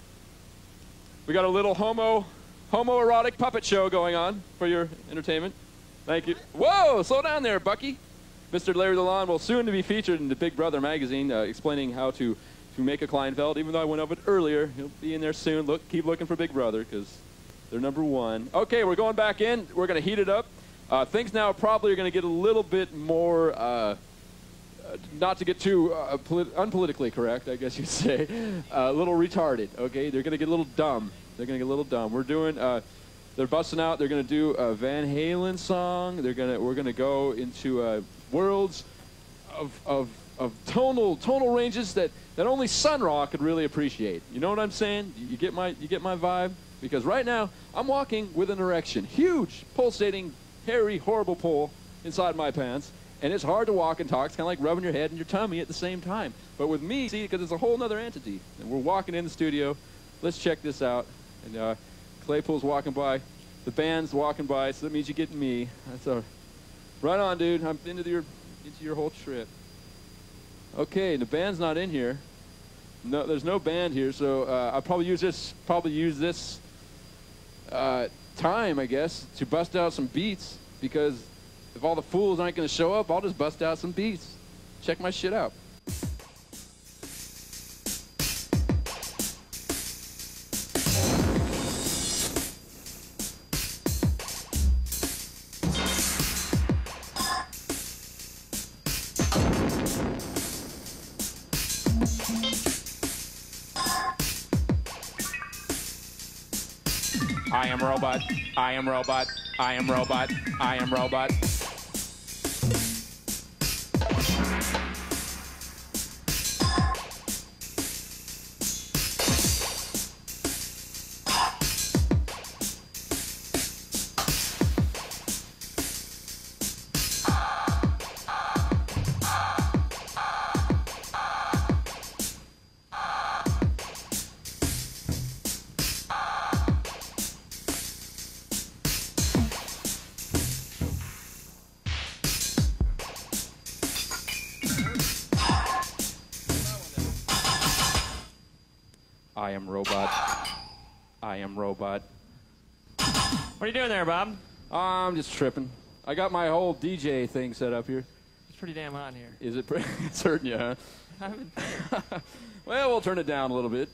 Speaker 1: we got a little homo, homoerotic puppet show going on for your entertainment. Thank you. Whoa, slow down there, Bucky. Mister Larry DeLon will soon to be featured in the Big Brother magazine, uh, explaining how to to make a Kleinfeld. Even though I went over it earlier, he'll be in there soon. Look, keep looking for Big Brother because they're number one. Okay, we're going back in. We're going to heat it up. Uh, things now probably are going to get a little bit more, uh, uh, not to get too uh, unpolitically correct, I guess you'd say, uh, a little retarded, okay? They're going to get a little dumb. They're going to get a little dumb. We're doing, uh, they're busting out. They're going to do a Van Halen song. They're going to, we're going to go into uh, worlds of, of, of tonal, tonal ranges that, that only Sun Ra could really appreciate. You know what I'm saying? You get my, you get my vibe? Because right now, I'm walking with an erection. Huge, pulsating, hairy, horrible pole inside my pants. And it's hard to walk and talk. It's kind of like rubbing your head and your tummy at the same time. But with me, see, because it's a whole other entity. And we're walking in the studio. Let's check this out. And uh, Claypool's walking by. The band's walking by, so that means you get me. That's a, right on, dude. I'm into your, into your whole trip. Okay, the band's not in here. No, there's no band here, so uh, I'll probably use this, probably use this uh, time, I guess, to bust out some beats, because if all the fools aren't going to show up, I'll just bust out some beats. Check my shit out.
Speaker 10: I am robot, I am robot, I am robot, I am robot.
Speaker 1: I am robot. I am robot.
Speaker 5: What are you doing there, Bob?
Speaker 1: I'm just tripping. I got my whole D J thing set up here.
Speaker 5: It's pretty damn hot in here.
Speaker 1: Is it pretty? It's hurting you, huh?
Speaker 5: I haven't-
Speaker 1: Well, we'll turn it down a little bit.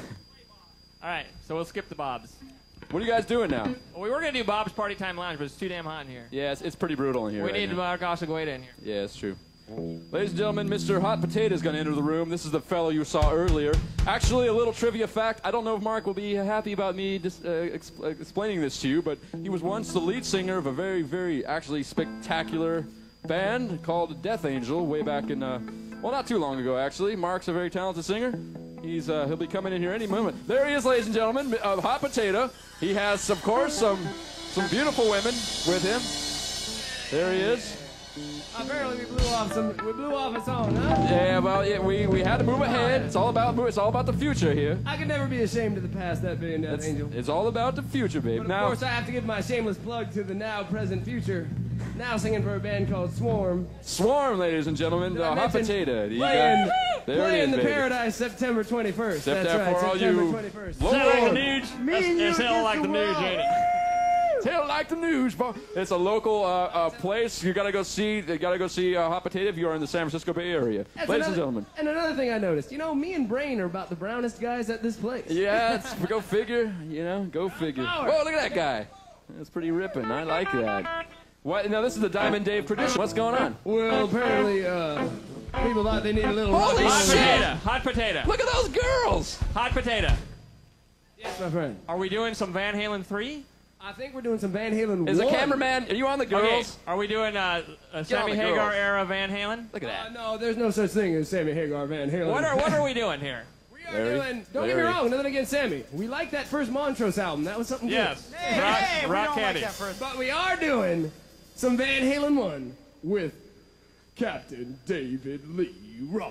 Speaker 5: All right, so we'll skip the Bob's.
Speaker 1: What are you guys doing now?
Speaker 5: Well, we were going to do Bob's Party Time Lounge, but it's too damn hot in here.
Speaker 1: Yeah, it's, it's pretty brutal in here.
Speaker 5: we
Speaker 1: right
Speaker 5: need
Speaker 1: now.
Speaker 5: Mark Osegueda in here.
Speaker 1: Yeah, it's true. Ladies and gentlemen, Mister Hot Potato is going to enter the room. This is the fellow you saw earlier. Actually, a little trivia fact. I don't know if Mark will be happy about me just, uh, exp- uh, explaining this to you, but he was once the lead singer of a very, very actually spectacular band called Death Angel way back in, uh, well, not too long ago, actually. Mark's a very talented singer. He's uh, he'll be coming in here any moment. There he is, ladies and gentlemen, uh, Hot Potato. He has, of course, some some beautiful women with him. There he is.
Speaker 7: Apparently we blew off some. We blew off a song, huh?
Speaker 1: Yeah, well, yeah, we we had to move ahead. It's all about it's all about the future here.
Speaker 7: I can never be ashamed of the past, that being Death
Speaker 1: It's,
Speaker 7: Angel.
Speaker 1: it's all about the future, babe.
Speaker 7: But of
Speaker 1: Now,
Speaker 7: course, I have to give my shameless plug to the now, present, future. Now singing for a band called Swarm.
Speaker 1: Swarm, ladies and gentlemen,
Speaker 7: Did I
Speaker 1: the Hot
Speaker 7: mention
Speaker 1: Potato. You
Speaker 7: Playing,
Speaker 1: got- there it
Speaker 7: playing
Speaker 1: is,
Speaker 7: the
Speaker 1: baby.
Speaker 7: Paradise September twenty-first.
Speaker 1: Except
Speaker 7: That's
Speaker 1: that
Speaker 7: right,
Speaker 1: for all
Speaker 7: September
Speaker 1: you
Speaker 7: twenty-first.
Speaker 1: Lord.
Speaker 5: Is that like the news?
Speaker 9: Me
Speaker 5: That's,
Speaker 9: and you
Speaker 5: it's hell
Speaker 9: against
Speaker 5: like the
Speaker 9: the
Speaker 5: news,
Speaker 9: world.
Speaker 5: ain't it?
Speaker 1: Tell like the news, bro. It's a local uh, uh, place. You gotta go see. You gotta go see uh, Hot Potato if you are in the San Francisco Bay Area,
Speaker 7: That's
Speaker 1: ladies
Speaker 7: another,
Speaker 1: and gentlemen.
Speaker 7: And another thing I noticed, you know, me and Brain are about the brownest guys at this place.
Speaker 1: Yeah, it's, go figure. You know, go figure.
Speaker 7: power.
Speaker 1: Whoa, look at that guy. That's pretty ripping. I like that. What? Now this is the Diamond Dave tradition. What's going on?
Speaker 7: Well, apparently, uh, people thought they needed a little
Speaker 1: Holy
Speaker 7: rock
Speaker 5: Hot
Speaker 1: shit!
Speaker 5: potato. Hot potato.
Speaker 1: Look at those girls.
Speaker 5: Hot potato.
Speaker 7: Yes, my friend.
Speaker 5: Are we doing some Van Halen three?
Speaker 7: I think we're doing some Van Halen
Speaker 1: Is the
Speaker 7: one.
Speaker 1: cameraman? Are you on the
Speaker 5: Okay.
Speaker 1: girls?
Speaker 5: Are we doing uh, a
Speaker 1: Get on
Speaker 5: Sammy
Speaker 1: the
Speaker 5: Hagar
Speaker 1: girls.
Speaker 5: era Van Halen?
Speaker 1: Look at
Speaker 7: Uh,
Speaker 1: that.
Speaker 7: no, there's no such thing as Sammy Hagar Van Halen.
Speaker 5: What are what are we doing here?
Speaker 7: we are
Speaker 1: Larry?
Speaker 7: doing? Don't get me
Speaker 1: Larry.
Speaker 7: wrong, nothing against Sammy. We like that first Montrose album. That was something
Speaker 5: Yes.
Speaker 9: Hey,
Speaker 5: rock
Speaker 9: hey, we
Speaker 5: rock
Speaker 9: don't
Speaker 5: candy.
Speaker 9: like that first.
Speaker 7: good. But we are doing some Van Halen one with Captain David Lee Roth.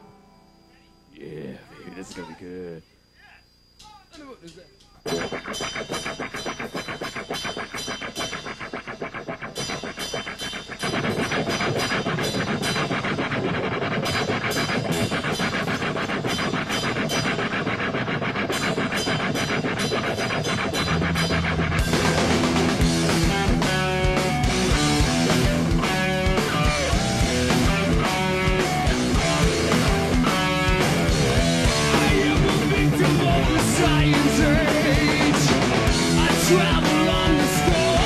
Speaker 1: Yeah, baby, this is gonna be good.
Speaker 7: Science age, I travel on the storm.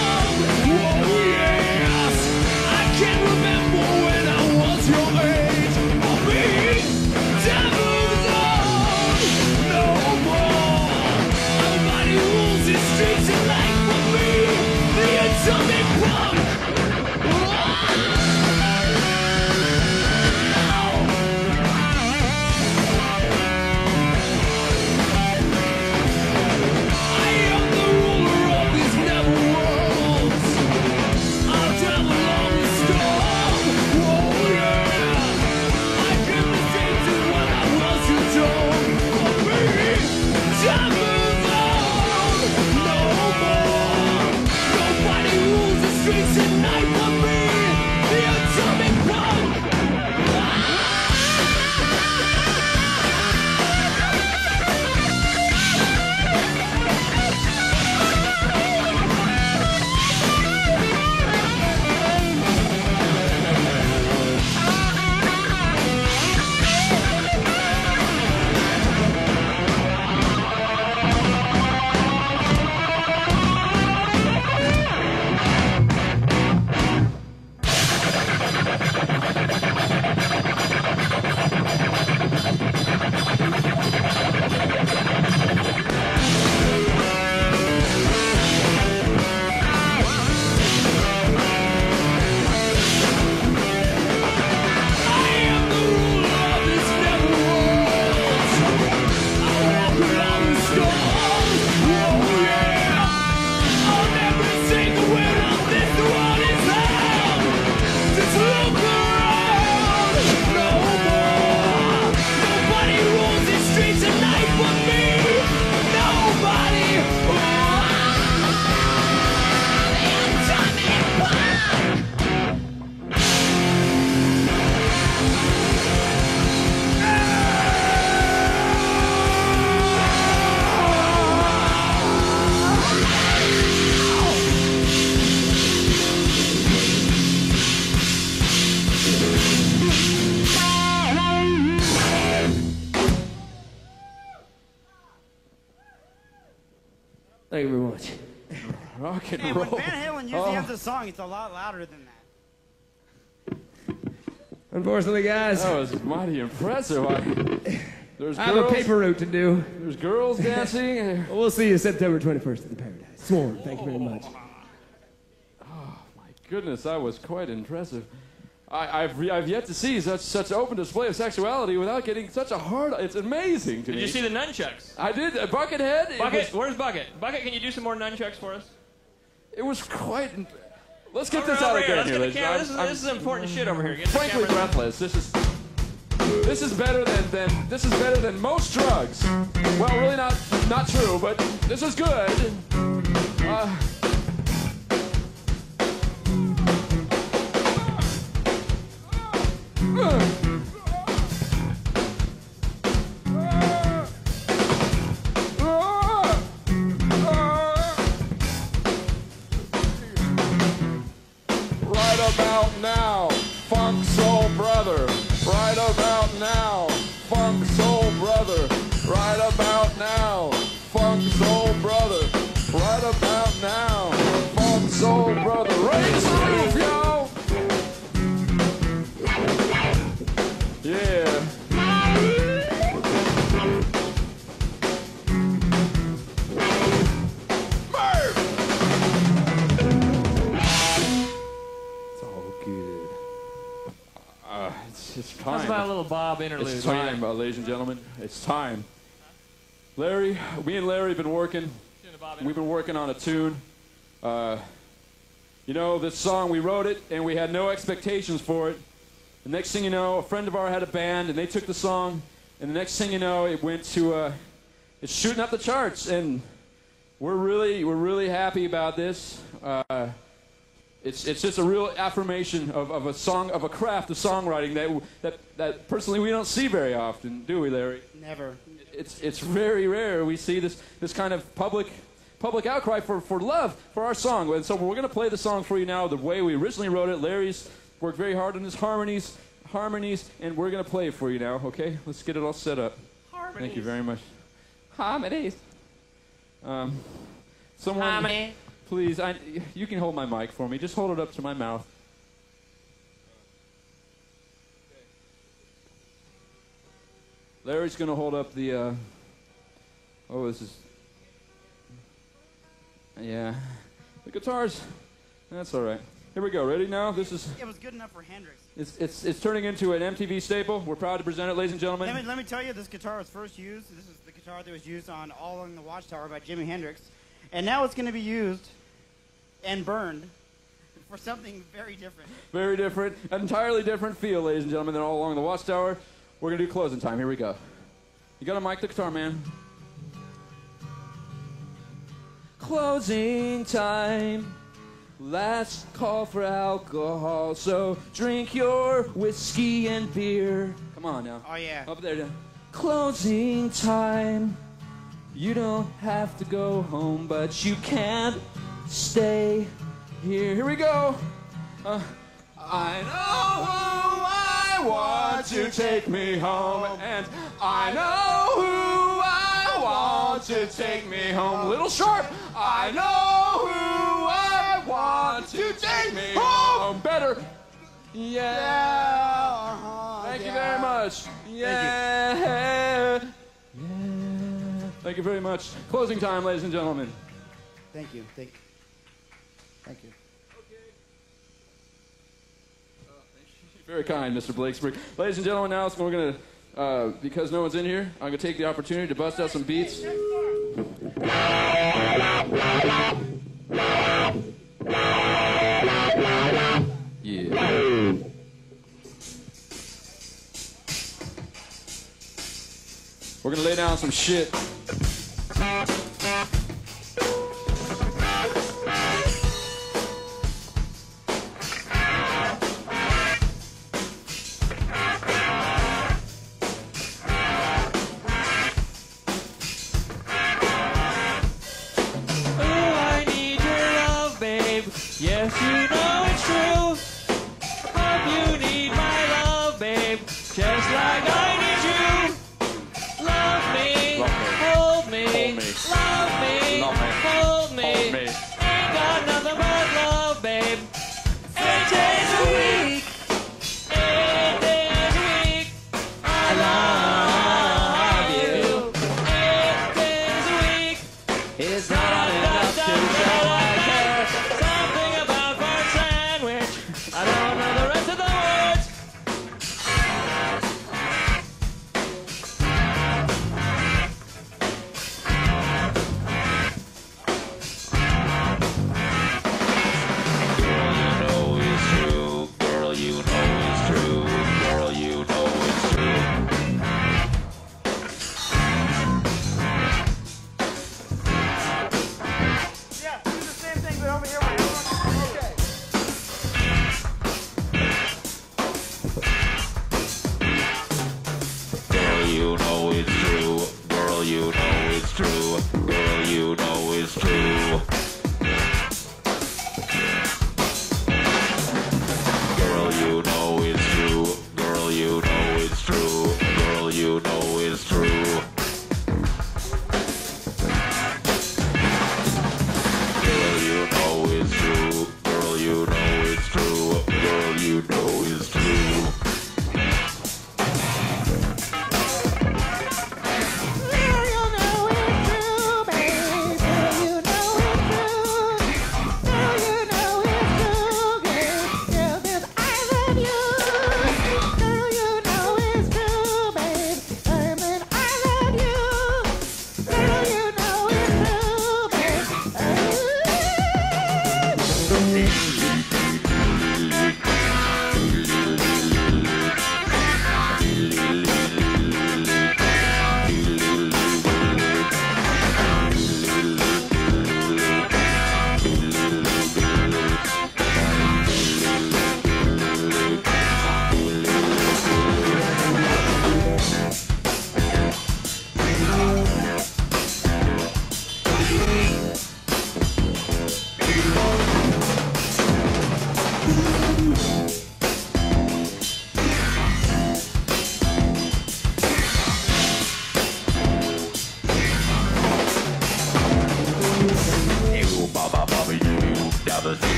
Speaker 7: Thank you very much.
Speaker 1: Rock and
Speaker 9: Hey,
Speaker 1: roll.
Speaker 9: when Van Halen usually
Speaker 1: Oh.
Speaker 9: has a song, it's a lot louder than that.
Speaker 7: Unfortunately, guys,
Speaker 1: That was mighty impressive. I, there's
Speaker 7: I have
Speaker 1: girls,
Speaker 7: a paper route to do.
Speaker 1: There's girls dancing.
Speaker 7: Well, we'll see you September twenty-first in Paradise. Sworn. Thank you very much.
Speaker 1: Goodness, that was quite impressive. I, I've re, I've yet to see such such open display of sexuality without getting such a hard. It's amazing to
Speaker 5: Did
Speaker 1: me.
Speaker 5: you see the nunchucks?
Speaker 1: I did. Uh, Buckethead. it
Speaker 5: Bucket,
Speaker 1: was-
Speaker 5: where's Bucket? Bucket, can you do some more nunchucks for us?
Speaker 1: It was quite. Let's get
Speaker 5: Over,
Speaker 1: this
Speaker 5: over
Speaker 1: out
Speaker 5: here.
Speaker 1: again
Speaker 5: Let's
Speaker 1: here,
Speaker 5: get the
Speaker 1: ladies.
Speaker 5: camera.
Speaker 1: I'm-
Speaker 5: This is,
Speaker 1: I'm
Speaker 5: this is important shit over here. Get the
Speaker 1: frankly
Speaker 5: camera.
Speaker 1: breathless. This is this is better than, than this is better than most drugs. Well, really not not true, but this is good. Uh, Right about now, funk soul brother. Right about now, funk soul brother. Right about now, funk soul brother. Right about now, funk soul brother. Raise the roof, yo! Yeah. It's all good. Uh, it's, it's time.
Speaker 5: How's about a little Bob interlude?
Speaker 1: It's time, uh, ladies and gentlemen. It's time. Larry, me and Larry have been working. We've been working on a tune. Uh, you know, this song, we wrote it, and we had no expectations for it. The next thing you know, a friend of ours had a band, and they took the song, and the next thing you know, it went to, uh, it's shooting up the charts, and we're really, we're really happy about this. Uh, It's, it's just a real affirmation of, of a song, of a craft of songwriting that, that, that personally we don't see very often, do we, Larry?
Speaker 9: Never.
Speaker 1: It's, it's very rare we see this, this kind of public, public outcry for, for love for our song. And so we're going to play the song for you now the way we originally wrote it. Larry's worked very hard on his harmonies, harmonies, and we're going to play it for you now, okay? Let's get it all set up.
Speaker 5: Harmonies.
Speaker 1: Thank you very much. Harmonies. Um, someone...
Speaker 5: Harmony.
Speaker 1: Please, I, you can hold my mic for me. Just hold it up to my mouth. Larry's going to hold up the, uh, oh, this is, yeah, the guitars. That's all right. Here we go. Ready now? This is,
Speaker 9: It was good enough for Hendrix.
Speaker 1: it's, it's, it's turning into an M T V staple. We're proud to present it, ladies and gentlemen.
Speaker 9: Let me, let me tell you, this guitar was first used. This is the guitar that was used on All Along the Watchtower by Jimi Hendrix. And now it's going to be used and burned for something very different.
Speaker 1: Very different, entirely different feel, ladies and gentlemen, than All Along the Watchtower. We're going to do closing time. Here we go. You got to mic the guitar, man. Closing time. Last call for alcohol, so drink your whiskey and beer. Come on now.
Speaker 9: Oh, yeah.
Speaker 1: Up there. Now. Closing time. You don't have to go home, but you can't stay here. Here we go. Uh, I know who I want to take me home, and I know who I want to take me home. A little sharp. I know who I want to take me home. Better. Yeah. Thank you very much. Yeah. Yeah. Thank you very much. Closing time, ladies and gentlemen.
Speaker 9: Thank you. Thank, thank you.
Speaker 1: Very kind, Mister Blakesburg. Ladies and gentlemen, now we're going to, uh, because no one's in here, I'm going to take the opportunity to bust out some beats. Yeah. We're going to lay down some shit.
Speaker 6: Yes, you know it's true. Hope you need my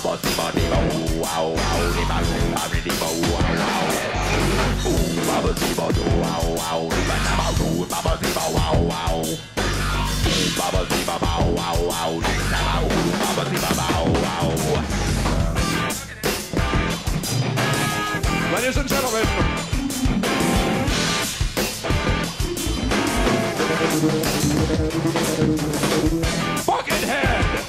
Speaker 1: Ladies and gentlemen, Buckethead!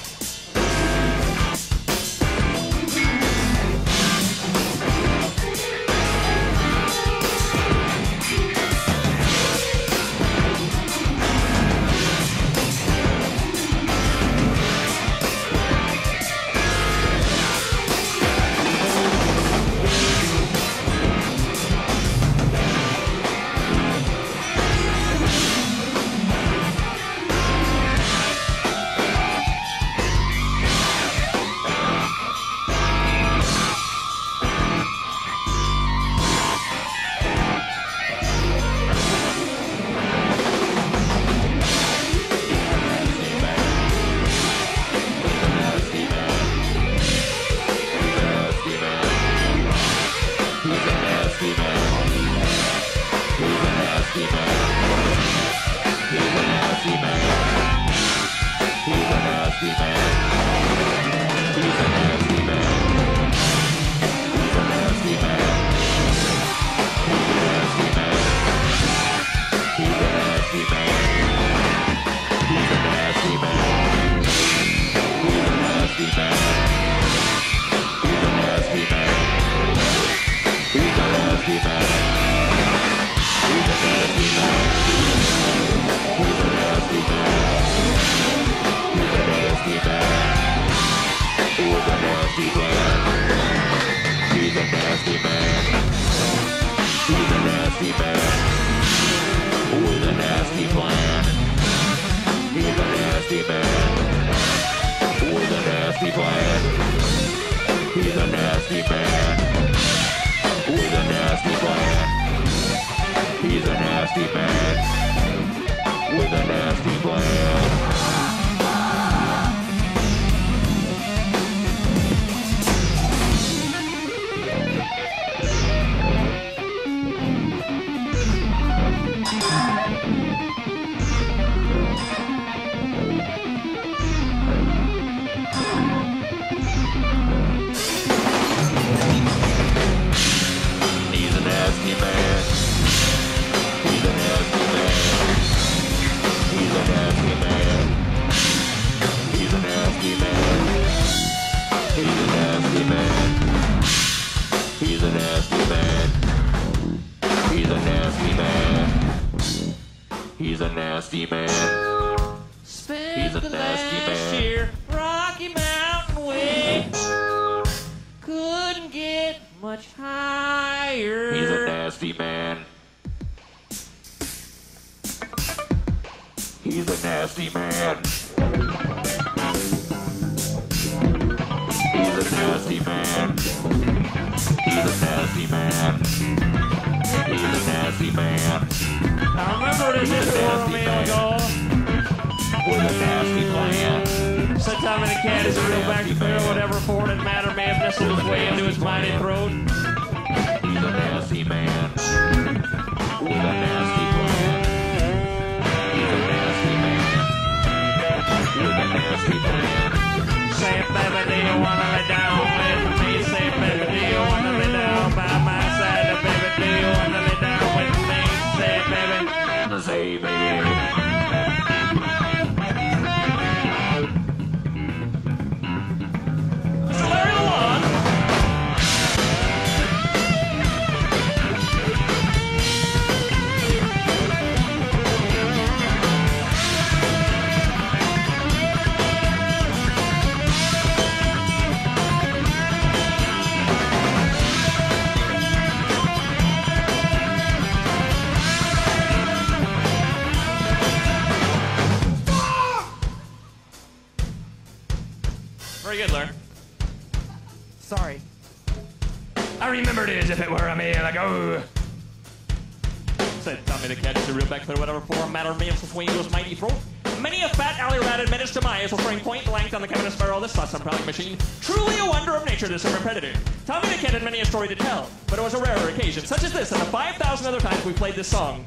Speaker 5: Many a fat alley-rat admits his demise, referring point blank on the Kevin Sparrow, this fuss-unproud machine. Truly a wonder of nature, this urban predator. Tommy the Kid had many a story to tell, but it was a rarer occasion, such as this, and the five thousand other times we played this song.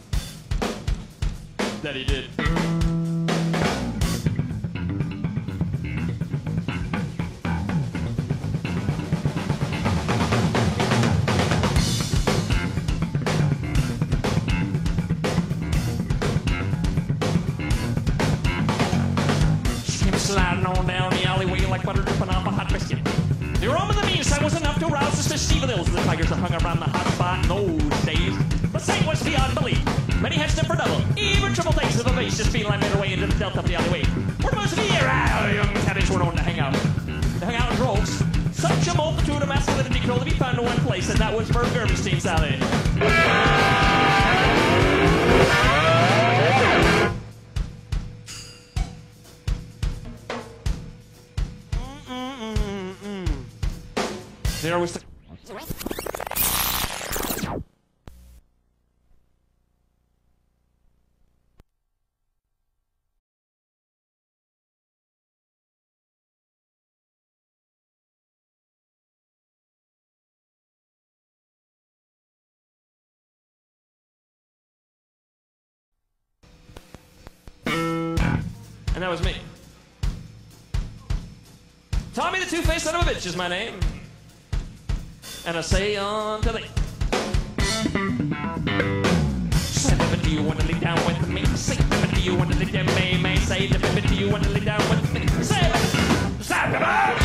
Speaker 5: That he did.
Speaker 6: Sliding on down the alleyway like butter dripping off a hot biscuit. The aroma of the mean sight was enough to rouse suspicious evil ills of the tigers that hung around the hot spot in those days. But sight was beyond belief. Many had stepped for double, even triple takes of a vicious feline made her way into the delta of the alleyway. Where most of the year, ah, young caddies were known to hang out. To hang out in droves. Such a multitude of masculinity could only be found in one place, and that was M I R V Gerbenstein's alley. There was the...
Speaker 5: And that was me. Tommy the Two-Faced Son of a Bitch is my name. And I say unto thee. Say, baby, do you want to lay down with me? Say, baby, do you want to lay down with me? Say, baby, do you want to lay down with me? Say, baby, say, baby.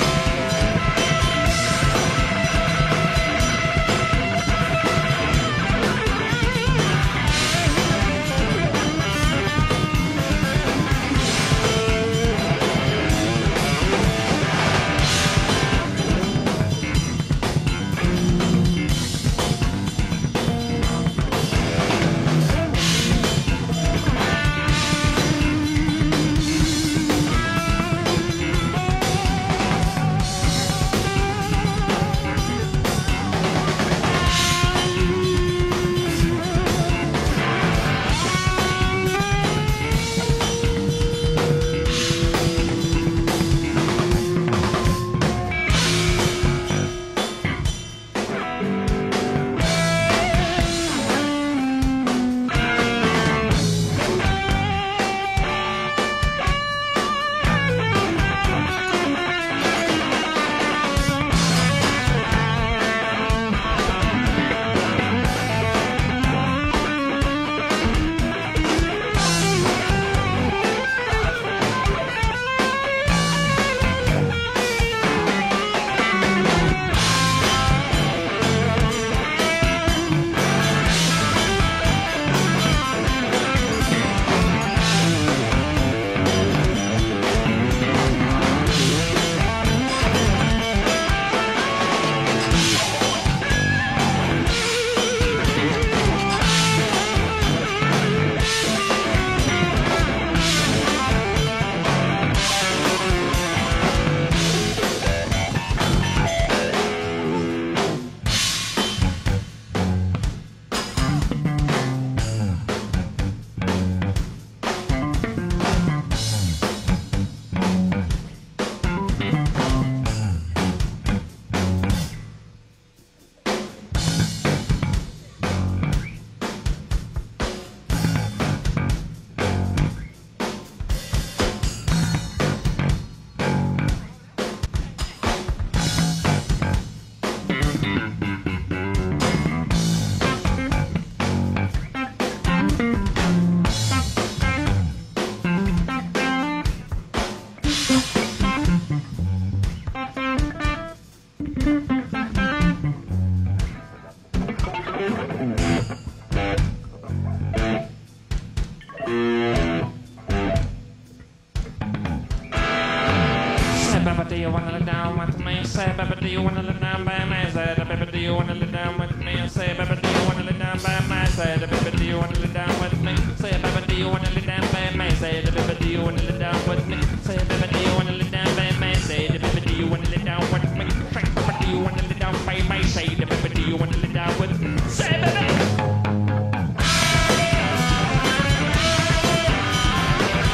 Speaker 6: Do you wanna lay down with me? Say, baby, do you wanna lay down by me? Say, baby, do you wanna lay down with me? Say, baby, do you wanna lay down by me? Say, baby, do you wanna lay down with me? Say, baby, do you wanna lay down by me? Say, baby, do you wanna lay down with me? Say, baby, do you wanna lay down by me? Say, baby, do you wanna lay down with me? Say, baby, do you wanna lay down by me? Say, baby, do you wanna lay down with me? Say, baby.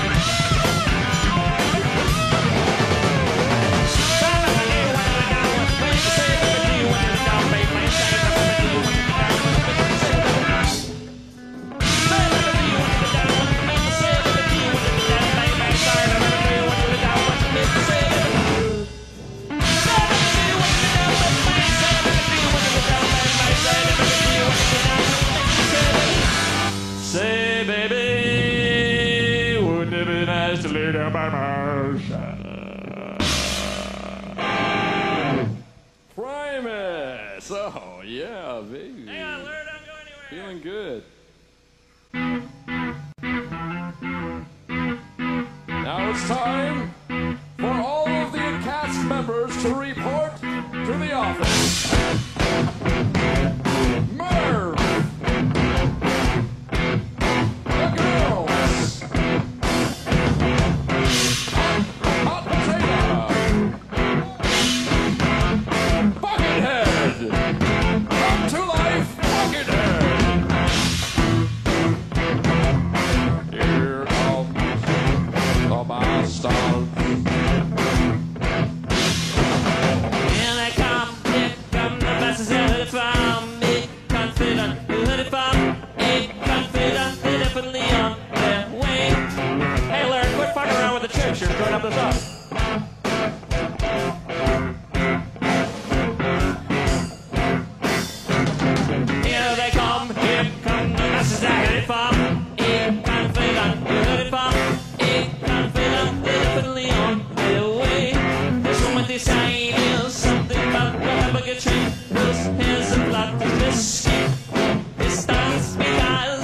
Speaker 5: Primus.
Speaker 1: Primus! Oh, yeah, baby.
Speaker 5: Hang on, Larry, don't go anywhere.
Speaker 1: Feeling good. Now it's time for all of the cast members to report to the office. M I R V. The girls. Hot potato. Buckethead. Come to life, Buckethead. Here comes the bastard.
Speaker 6: Here they come, here come the bastards out of the farm. Be confident, who heard it from? Be confident, they're definitely on their way.
Speaker 5: Hey, Larry, quit fucking around with the chicks. You're screwing up the song.
Speaker 6: Here they come, here come the bastards out of the farm. Be confident, who heard it from? Be confident, they're definitely on their way. This one with this idea, something about the hamburger tree. This here's a plot of biscuit. This dance because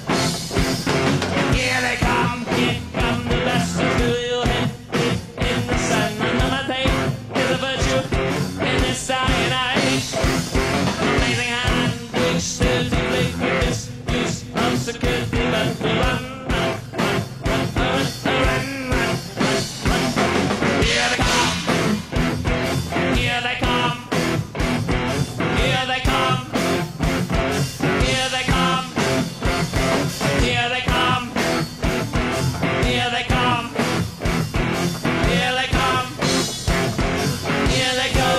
Speaker 6: here they come, here come the bastards who will hit it in the sun. Under my tape is a virtue in this day and age. Amazing hand which stirs the flake with this use of security, but we run, run, run, run, run, run, run, run, run. Here they come, here they come, here they come, here they come, here they come, here they come, here they come, here they go.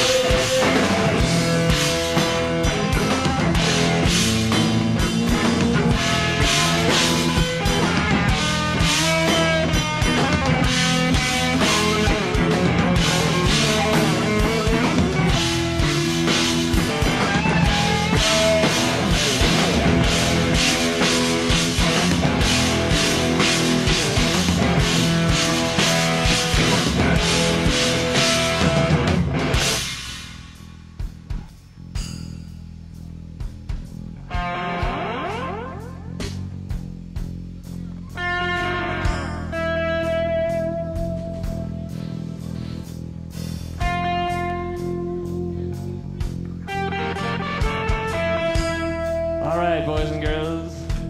Speaker 5: All right, boys and girls.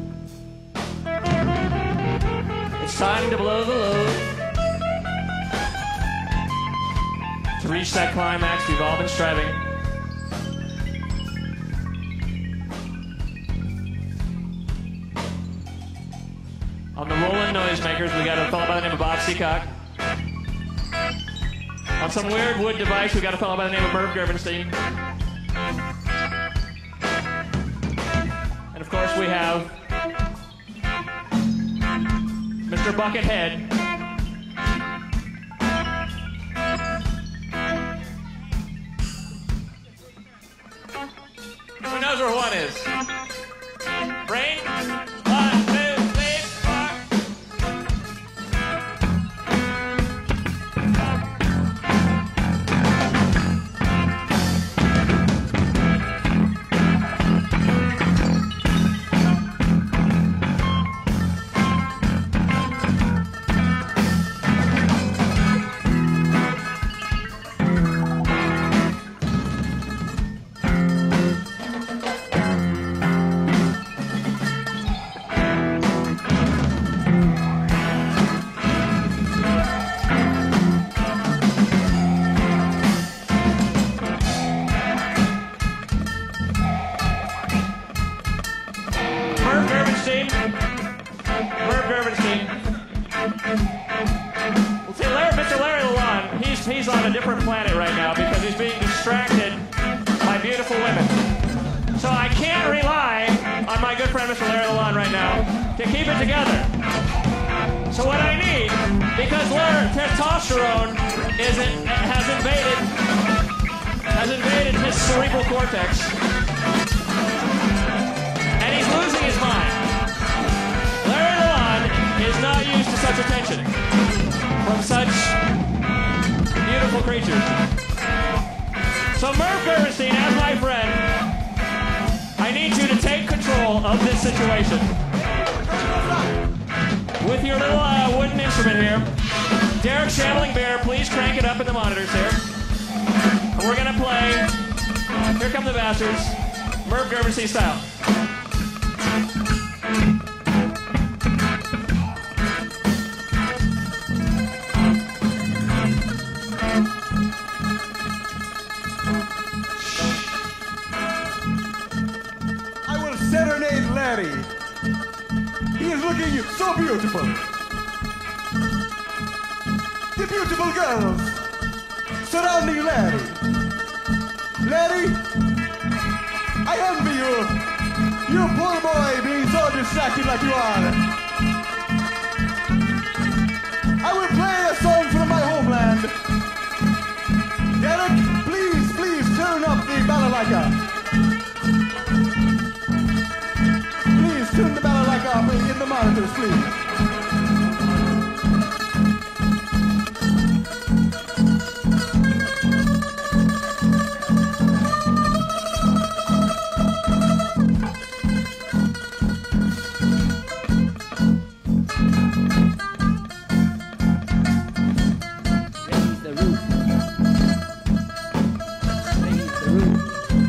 Speaker 5: It's time to blow the load. To reach that climax we've all been striving. On the Roland Noisemakers, we got a fellow by the name of Bob Seacock. On some weird wood device, we got a fellow by the name of M I R V Gerbenstein. And of course, we have Mister Buckethead. Who knows where one is? Brain? One, two, three, four. He's on a different planet right now because he's being distracted by beautiful women. So I can't rely on my good friend Mister Larry Lalonde right now to keep it together. So what I need, because Larry testosterone is in, has invaded has invaded his cerebral cortex, and he's losing his mind. Larry Lalonde is not used to such attention. creatures. So M I R V Gerstein, as my friend, I need you to take control of this situation. With your little uh, wooden instrument here. Derek Shambling Bear, please crank it up in the monitors here. And we're gonna play Here Come the Bastards, M I R V Gerstein style.
Speaker 11: Serenade Larry. He is looking so beautiful. The beautiful girls surrounding Larry. Larry, I envy you. You poor boy being so distracted like you are. I will play a song from my homeland. Derek, please, please turn up the balalaika. Turn the balalaika up in the monitors, please.
Speaker 3: Raise the roof. Raise the roof.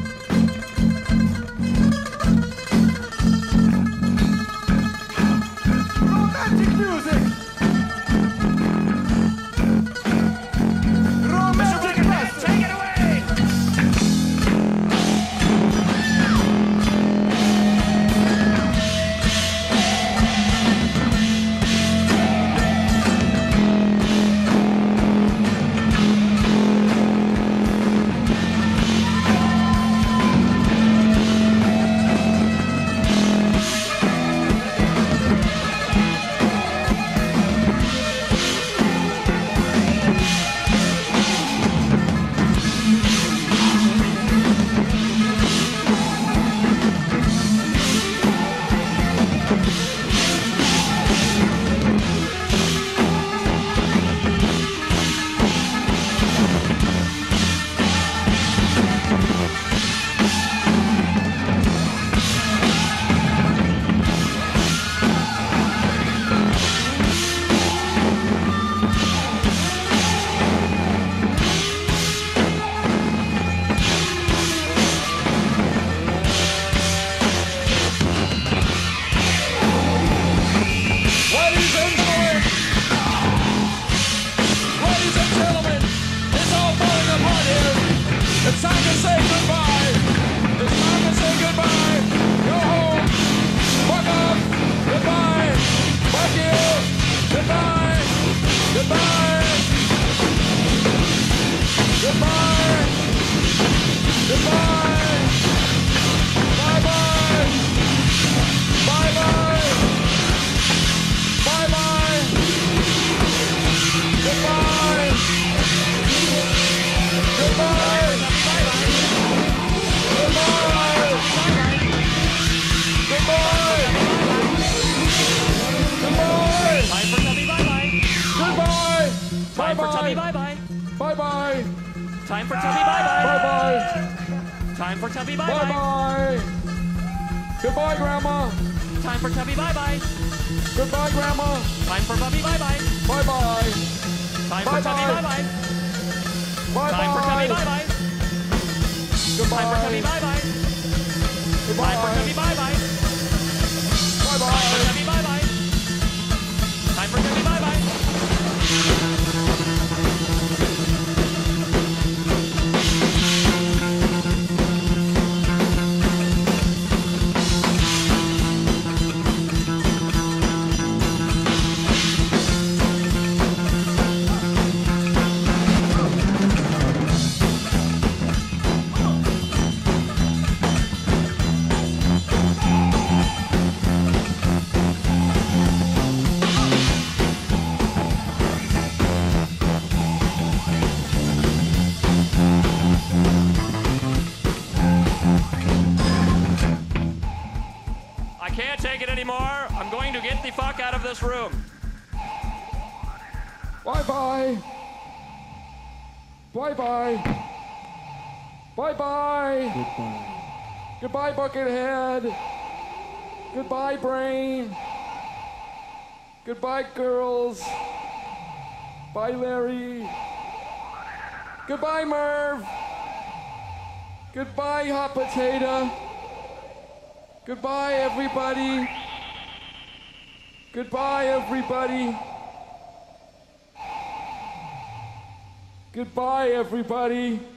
Speaker 5: This room.
Speaker 1: Bye bye. Bye-bye. Bye-bye.
Speaker 7: Goodbye.
Speaker 1: Goodbye, Buckethead. Goodbye, Brain. Goodbye, girls. Bye, Larry. Goodbye, Merv. Goodbye, Hot Potato. Goodbye, everybody. Goodbye, everybody. Goodbye, everybody.